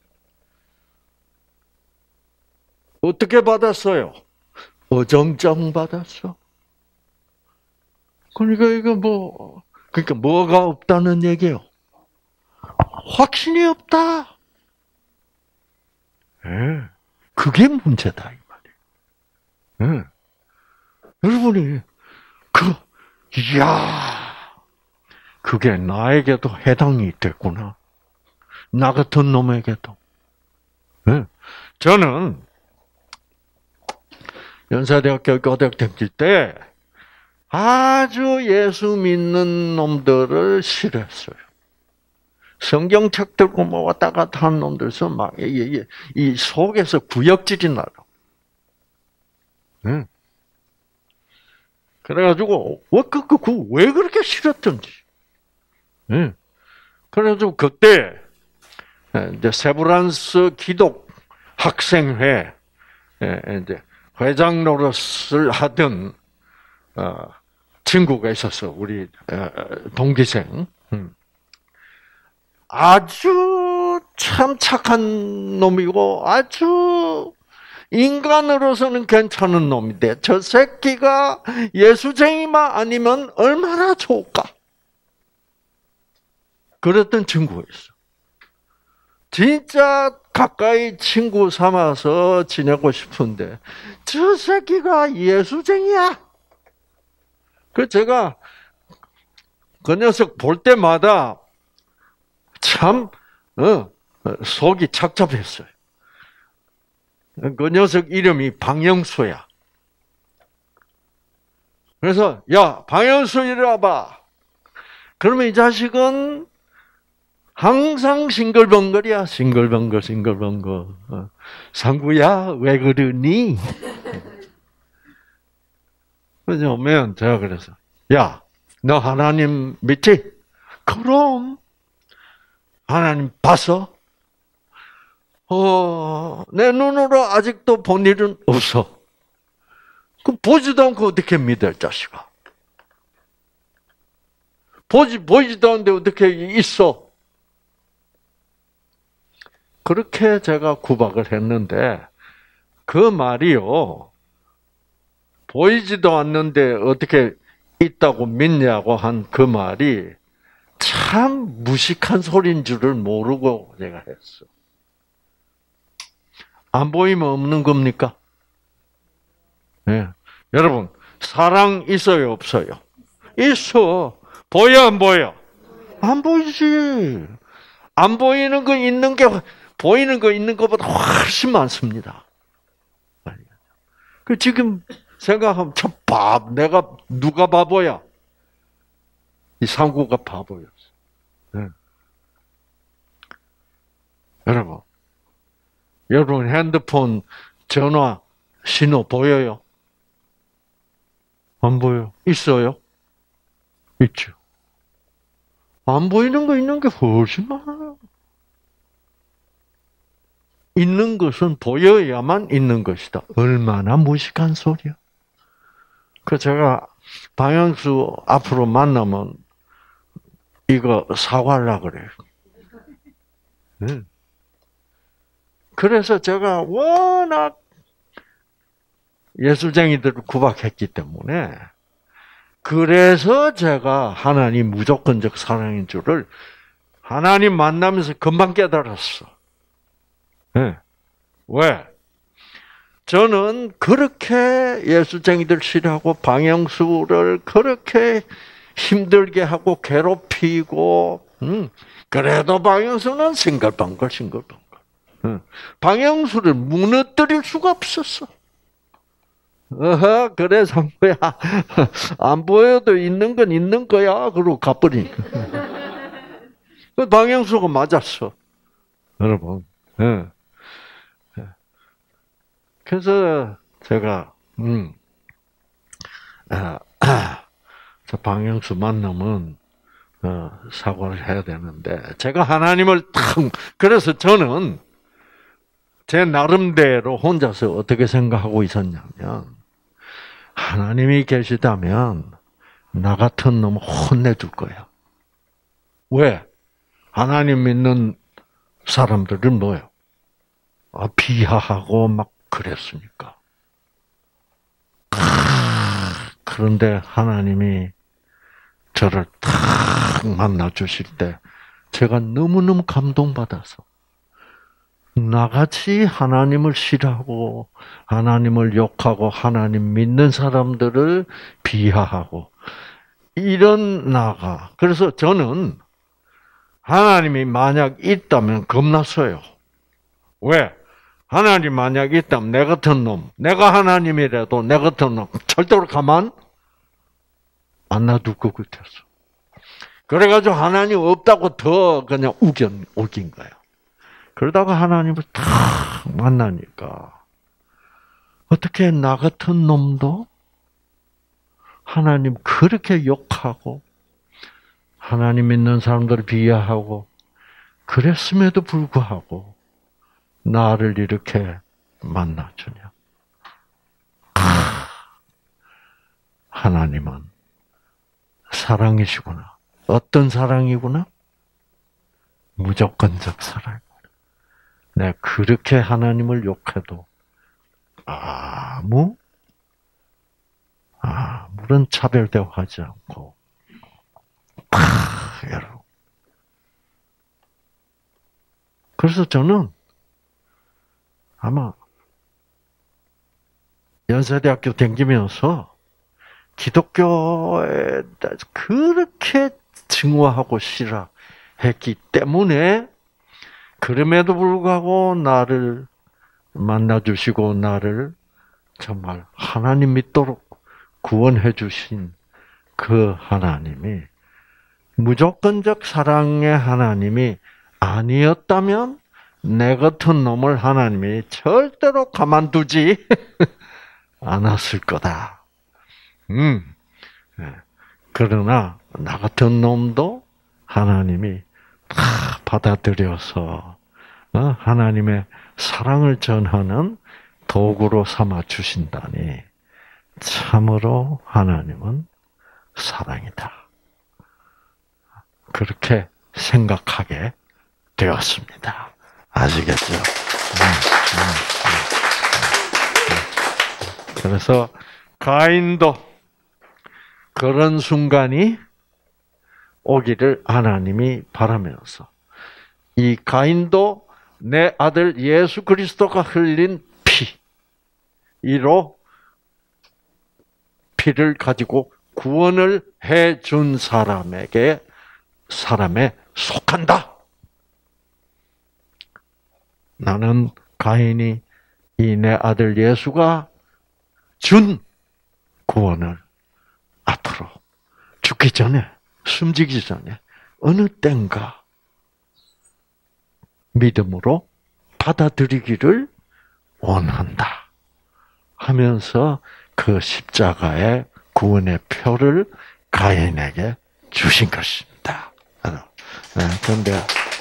어떻게 받았어요? 어정쩡 받았어. 그러니까 이거 뭐 그러니까 뭐가 없다는 얘기예요? 확신이 없다. 예, 네. 그게 문제다 이 말이에요. 네. 여러분이 그 이야 그게 나에게도 해당이 됐구나. 나 같은 놈에게도. 네. 저는 연세대학교 의과대학 다닐 때 아주 예수 믿는 놈들을 싫어했어요. 성경책 들고 뭐 왔다 갔다 하는 놈들서 막 이, 이 속에서 구역질이 나요. 네. 그래가지고 그, 그, 그, 왜 그렇게 싫었던지. 네. 그래가지고 그때 이제 세브란스 기독 학생회 이제 회장 노릇을 하던 친구가 있었어. 우리 동기생. 아주 참 착한 놈이고 아주 인간으로서는 괜찮은 놈인데 저 새끼가 예수쟁이만 아니면 얼마나 좋을까? 그랬던 친구가 있어. 진짜 가까이 친구 삼아서 지내고 싶은데 저 새끼가 예수쟁이야. 그 제가 그 녀석 볼 때마다 참 어, 속이 착잡했어요. 그 녀석 이름이 방영수야. 그래서 야 방영수 이리 와봐. 그러면 이 자식은 항상 싱글벙글이야. 싱글벙글 싱글벙글. 어. 상구야 왜 그러니? 그래서 오면 제가 그래서 야 너 하나님 믿지? 그럼 하나님 봤어? 어, 내 눈으로 아직도 본 일은 없어. 그 보지도 않고 어떻게 믿을 자식아? 보지 보지도 않는데 어떻게 있어? 그렇게 제가 구박을 했는데 그 말이요. 보이지도 않는데 어떻게 있다고 믿냐고 한 그 말이 참 무식한 소리인 줄을 모르고 제가 했어. 안 보이면 없는 겁니까? 네. 여러분, 사랑 있어요, 없어요? 있어. 보여, 안 보여? 안 보이지. 안 보이는 거 있는 게, 보이는 거 있는 것보다 훨씬 많습니다. 그 지금 생각하면 참 밥, 내가 누가 바보야? 이 상구가 바보였어. 네. 여러분, 여러분 핸드폰 전화 신호 보여요? 안 보여? 있어요? 있죠. 안 보이는 거 있는 게 훨씬 많아요. 있는 것은 보여야만 있는 것이다. 얼마나 무식한 소리야. 그 제가 방향수 앞으로 만나면 이거 사과하려고 그래요. 네. 그래서 제가 워낙 예술쟁이들을 구박했기 때문에 그래서 제가 하나님 무조건적 사랑인 줄을 하나님 만나면서 금방 깨달았어. 네. 왜? 저는 그렇게 예수쟁이들 싫어하고 방영수를 그렇게 힘들게 하고 괴롭히고, 음, 그래도 방영수는 싱글벙글 싱글벙글. 음, 방영수를 무너뜨릴 수가 없었어. 어허, 그래서 뭐야? 안 보여도 있는 건 있는 거야. 그러고 가버리니까. 그 방영수가 맞았어, 여러분. 예. 그래서 제가 음, 아, 아, 저 방영수 만나면 어, 사과를 해야 되는데 제가 하나님을 탁 그래서 저는 제 나름대로 혼자서 어떻게 생각하고 있었냐면 하나님이 계시다면 나 같은 놈 혼내줄 거야. 왜? 하나님 믿는 사람들은 뭐예요? 아, 비하하고 막 그랬으니까. 그런데 하나님이 저를 탁 만나 주실 때 제가 너무너무 감동받아서 나같이 하나님을 싫어하고 하나님을 욕하고 하나님 믿는 사람들을 비하하고 이런 나가. 그래서 저는 하나님이 만약 있다면 겁났어요. 왜? 하나님 만약 있다면 내 같은 놈, 내가 하나님이라도 내 같은 놈 절대로 가만 안 놔둘 것 같았어. 그래가지고 하나님 없다고 더 그냥 우겨, 우긴 거야. 그러다가 하나님을 탁 만나니까 어떻게 나 같은 놈도 하나님 그렇게 욕하고 하나님 믿는 사람들을 비하하고 그랬음에도 불구하고 나를 이렇게 만나주냐. 하나님은 사랑이시구나. 어떤 사랑이구나? 무조건적 사랑. 내가 그렇게 하나님을 욕해도 아무 아무런 차별 대우하지 않고 아, 여러분. 그래서 저는 아마 연세대학교 다니면서 기독교에 그렇게 증오하고 싫어했기 때문에 그럼에도 불구하고 나를 만나주시고 나를 정말 하나님 믿도록 구원해 주신 그 하나님이 무조건적 사랑의 하나님이 아니었다면 내 같은 놈을 하나님이 절대로 가만두지 않았을 거다. 음. 그러나 나 같은 놈도 하나님이 다 받아들여서 하나님의 사랑을 전하는 도구로 삼아 주신다니 참으로 하나님은 사랑이다. 그렇게 생각하게 되었습니다. 아시겠죠? 그래서 가인도 그런 순간이 오기를 하나님이 바라면서 이 가인도 내 아들 예수 그리스도가 흘린 피로 피를 가지고 구원을 해준 사람에게 사람에 속한다. 나는 가인이 이 내 아들 예수가 준 구원을 앞으로 죽기 전에 숨지기 전에 어느 땐가 믿음으로 받아들이기를 원한다 하면서 그 십자가의 구원의 표를 가인에게 주신 것입니다. 그런데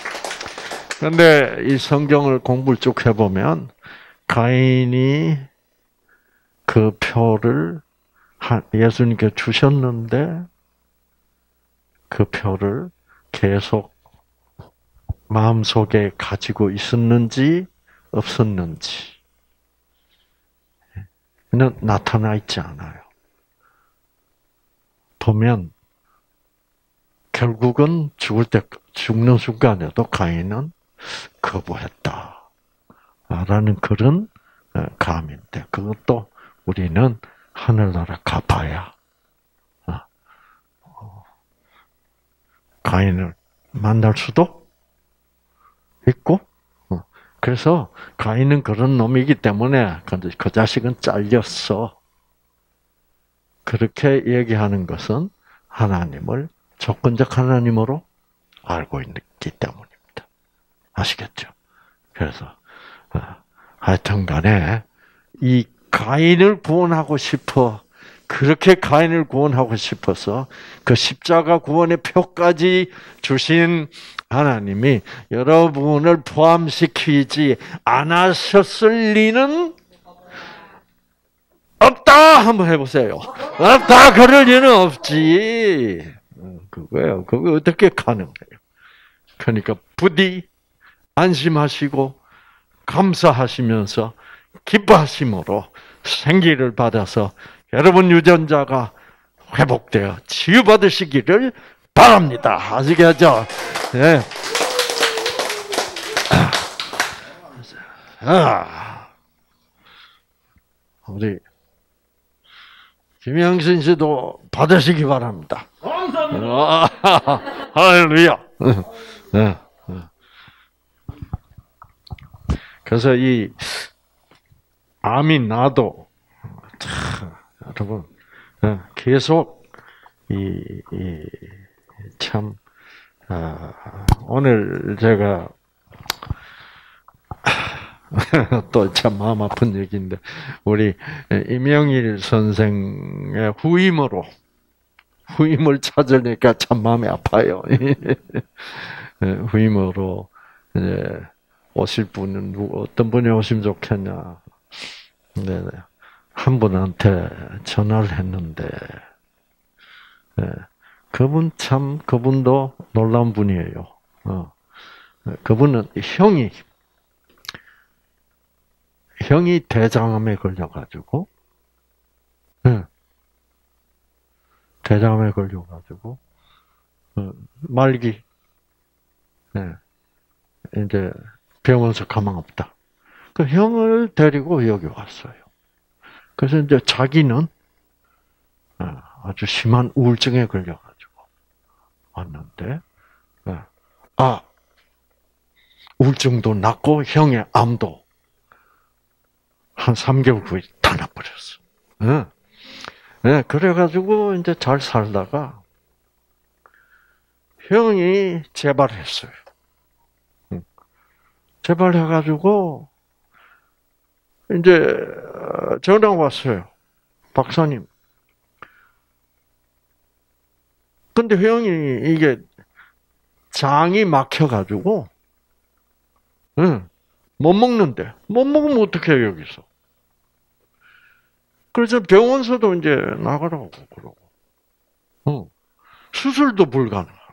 그런데 이 성경을 공부를 쭉 해보면 가인이 그 표를 예수님께 주셨는데 그 표를 계속 마음속에 가지고 있었는지 없었는지 는 나타나 있지 않아요. 보면 결국은 죽을 때 죽는 순간에도 가인은 거부했다. 라는 그런 감인데 그것도 우리는 하늘나라 가봐야 가인을 만날 수도 있고, 그래서 가인은 그런 놈이기 때문에 그 자식은 잘렸어. 그렇게 얘기하는 것은 하나님을 조건적 하나님으로 알고 있기 때문입니다. 아시겠죠? 그래서 하여튼 간에 이 가인을 구원하고 싶어 그렇게 가인을 구원하고 싶어서 그 십자가 구원의 표까지 주신 하나님이 여러분을 포함시키지 않으셨을 리는 없다! 한번 해보세요. 없다! 그럴 리는 없지. 그거예요. 그거 어떻게 가능해요? 그러니까 부디 안심하시고 감사하시면서 기뻐하심으로 생기를 받아서 여러분 유전자가 회복되어 치유받으시기를 바랍니다. 아시겠죠? 네. 아, 우리 김영신 씨도 받으시기 바랍니다. 감사합니다. 할렐루야. 네. 그래서 이 암이 나도 여러분 계속 이 참 오늘 제가 또 참 마음 아픈 얘기인데 우리 임영일 선생의 후임으로 후임을 찾으니까 참 마음이 아파요. 후임으로 이제 오실 분은 누구 어떤 분이 오시면 좋겠냐. 네, 한 분한테 전화를 했는데 네, 그분 참 그분도 놀라운 분이에요. 어, 그분은 형이 형이 대장암에 걸려가지고 네, 대장암에 걸려가지고 어, 말기 네, 이제 병원에서 가망 없다. 그 형을 데리고 여기 왔어요. 그래서 이제 자기는 아주 심한 우울증에 걸려가지고 왔는데, 아, 우울증도 낫고 형의 암도 한 삼 개월 후에 다 나버렸어. 네. 네, 그래가지고 이제 잘 살다가 형이 재발했어요. 재발해가지고 이제 전화 왔어요. 박사님. 근데 형이 이게 장이 막혀가지고 응, 못 먹는데 못 먹으면 어떻게 해요 여기서? 그래서 병원서도 이제 나가라고 그러고, 응, 수술도 불가능하고.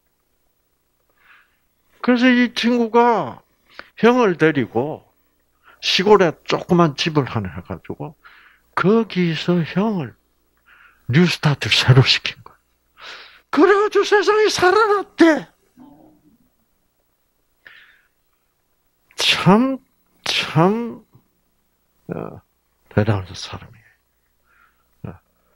그래서 이 친구가 형을 데리고 시골에 조그만 집을 하나 해가지고 거기서 형을 뉴스타트를 새로 시킨 거야. 그래가지고 세상이 살아났대. 참, 참, 어, 대단한 사람이에요. 어.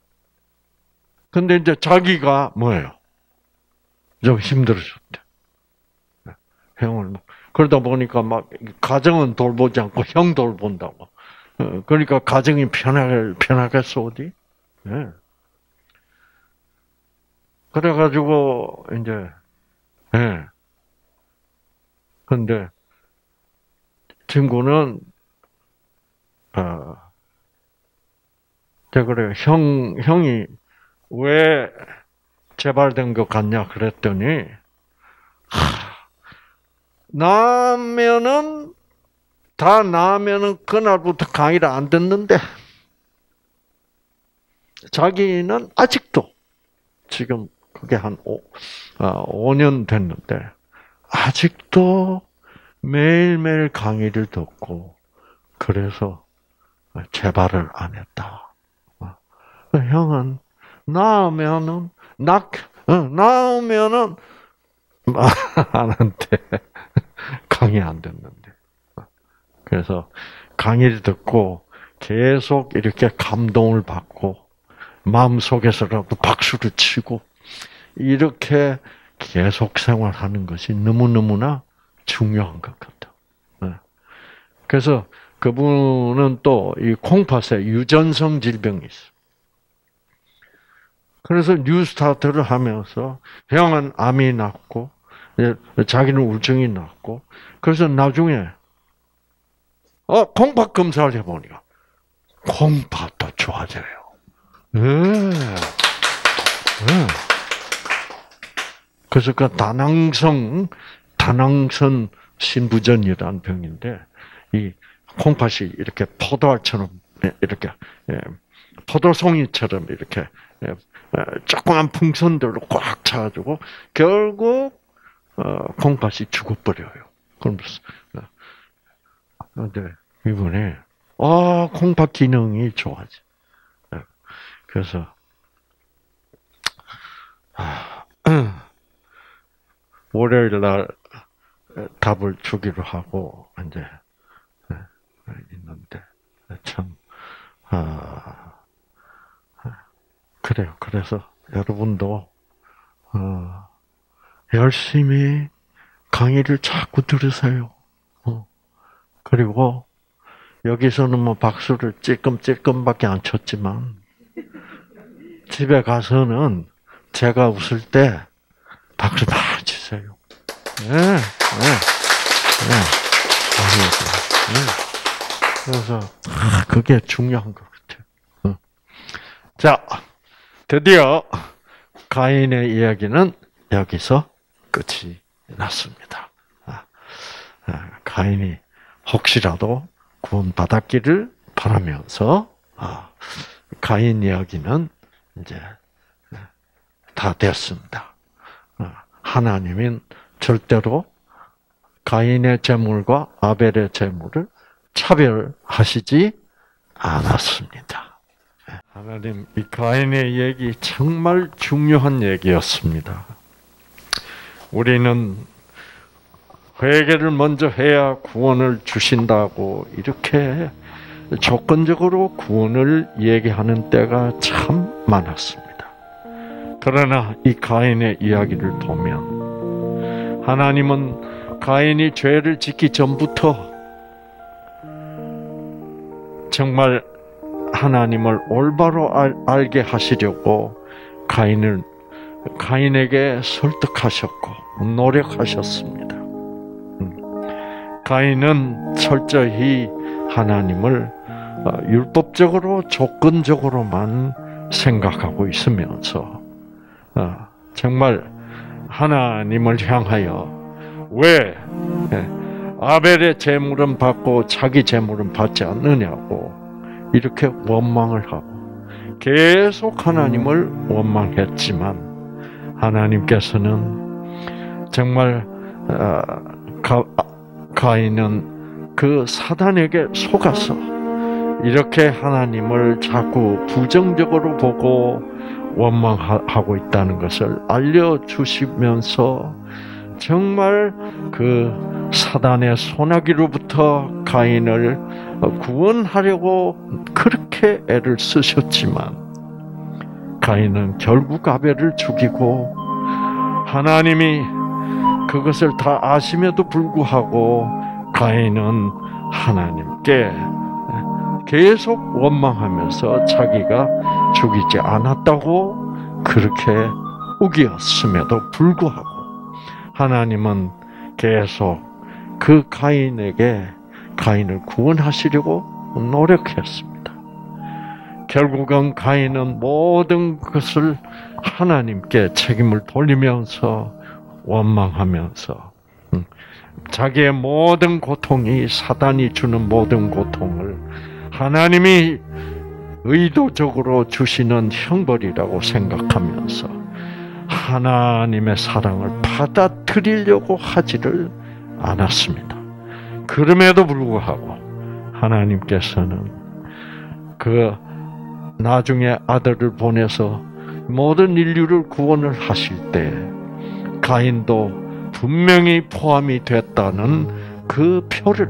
근데 이제 자기가 뭐예요? 좀 힘들어졌대. 어. 형을 막, 그러다 보니까 막, 가정은 돌보지 않고 형 돌본다고. 어, 그러니까 가정이 편하게, 편하겠어, 어디? 네. 그래가지고, 이제, 예. 네. 근데, 친구는, 어, 제가 그래요. 형, 형이 왜 재발된 것 같냐 그랬더니, 하, 나면은, 다 나면은 그날부터 강의를 안 듣는데, 자기는 아직도, 지금 그게 한 오, 어, 오 년 됐는데, 아직도 매일매일 강의를 듣고, 그래서 재발을 안 했다. 형은 낳으면은 낳 어, 낳으면은 아는데 강의 안 듣는데. 그래서 강의를 듣고 계속 이렇게 감동을 받고 마음 속에서라도 박수를 치고 이렇게 계속 생활하는 것이 너무너무나 중요한 것 같다. 그래서 그분은 또 이 콩팥에 유전성 질병이 있어. 그래서 뉴스타트를 하면서 형은 암이 났고 자기는 우울증이 났고 그래서 나중에 어 콩팥 검사를 해보니까 콩팥도 좋아져요. 네. 네. 그래서 그 다낭성 다낭성 신부전이라는 병인데 이 콩팥이 이렇게 포도알처럼 이렇게 포도송이처럼 이렇게 조그만 풍선들로 꽉 차가지고 결국 콩팥이 죽어버려요. 그러면서 근데 이번에 아 콩팥 기능이 좋아져. 그래서 월요일 날 답을 주기로 하고 이제 있는데 참 아, 그래요. 그래서 여러분도 어, 열심히 강의를 자꾸 들으세요. 어. 그리고 여기서는 뭐 박수를 찔끔찔끔밖에 안 쳤지만 집에 가서는 제가 웃을 때 박수 많이 치세요. 네, 네, 네. 네. 그래서 그게 중요한 것 같아요. 자, 드디어 가인의 이야기는 여기서 끝이 났습니다. 가인이 혹시라도 구원받았기를 바라면서 가인 이야기는 이제 다 됐습니다. 하나님은 절대로 가인의 제물과 아벨의 제물을 차별하시지 않았습니다. 하나님, 이 가인의 얘기 정말 중요한 얘기였습니다. 우리는 회개를 먼저 해야 구원을 주신다고 이렇게 조건적으로 구원을 얘기하는 때가 참 많았습니다. 그러나 이 가인의 이야기를 보면 하나님은 가인이 죄를 짓기 전부터 정말 하나님을 올바로 알, 알게 하시려고 가인을 가인에게 설득하셨고 노력하셨습니다. 가인은 철저히 하나님을 율법적으로 조건적으로만 생각하고 있으면서 정말 하나님을 향하여 왜 아벨의 제물은 받고 자기 제물은 받지 않느냐고 이렇게 원망을 하고 계속 하나님을 원망했지만 하나님께서는 정말 가, 가인은 그 사단에게 속아서 이렇게 하나님을 자꾸 부정적으로 보고 원망하고 있다는 것을 알려주시면서 정말 그 사단의 소나기로부터 가인을 구원하려고 그렇게 애를 쓰셨지만 가인은 결국 아벨을 죽이고 하나님이 그것을 다 아심에도 불구하고 가인은 하나님께 계속 원망하면서 자기가 죽이지 않았다고 그렇게 우겼음에도 불구하고 하나님은 계속 그 가인에게 가인을 구원하시려고 노력했습니다. 결국은 가인은 모든 것을 하나님께 책임을 돌리면서 원망하면서 자기의 모든 고통이 사단이 주는 모든 고통을 하나님이 의도적으로 주시는 형벌이라고 생각하면서 하나님의 사랑을 받아들이려고 하지를 않았습니다. 그럼에도 불구하고 하나님께서는 그 나중에 아들을 보내서 모든 인류를 구원을 하실 때 가인도 분명히 포함이 됐다는 그 표를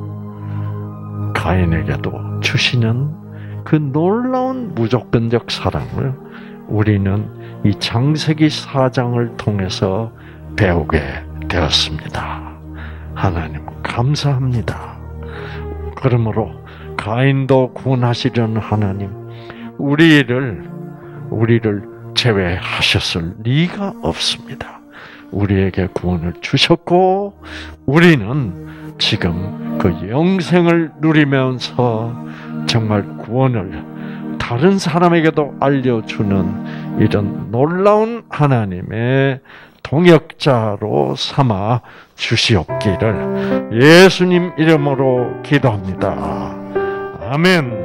가인에게도 주시는 그 놀라운 무조건적 사랑을 우리는 이 창세기 사 장을 통해서 배우게 되었습니다. 하나님 감사합니다. 그러므로 가인도 구원하시려는 하나님, 우리를 우리를 제외하셨을 리가 없습니다. 우리에게 구원을 주셨고 우리는 지금 그 영생을 누리면서 정말 구원을 다른 사람에게도 알려주는 이런 놀라운 하나님의 동역자로 삼아 주시옵기를 예수님 이름으로 기도합니다. 아멘.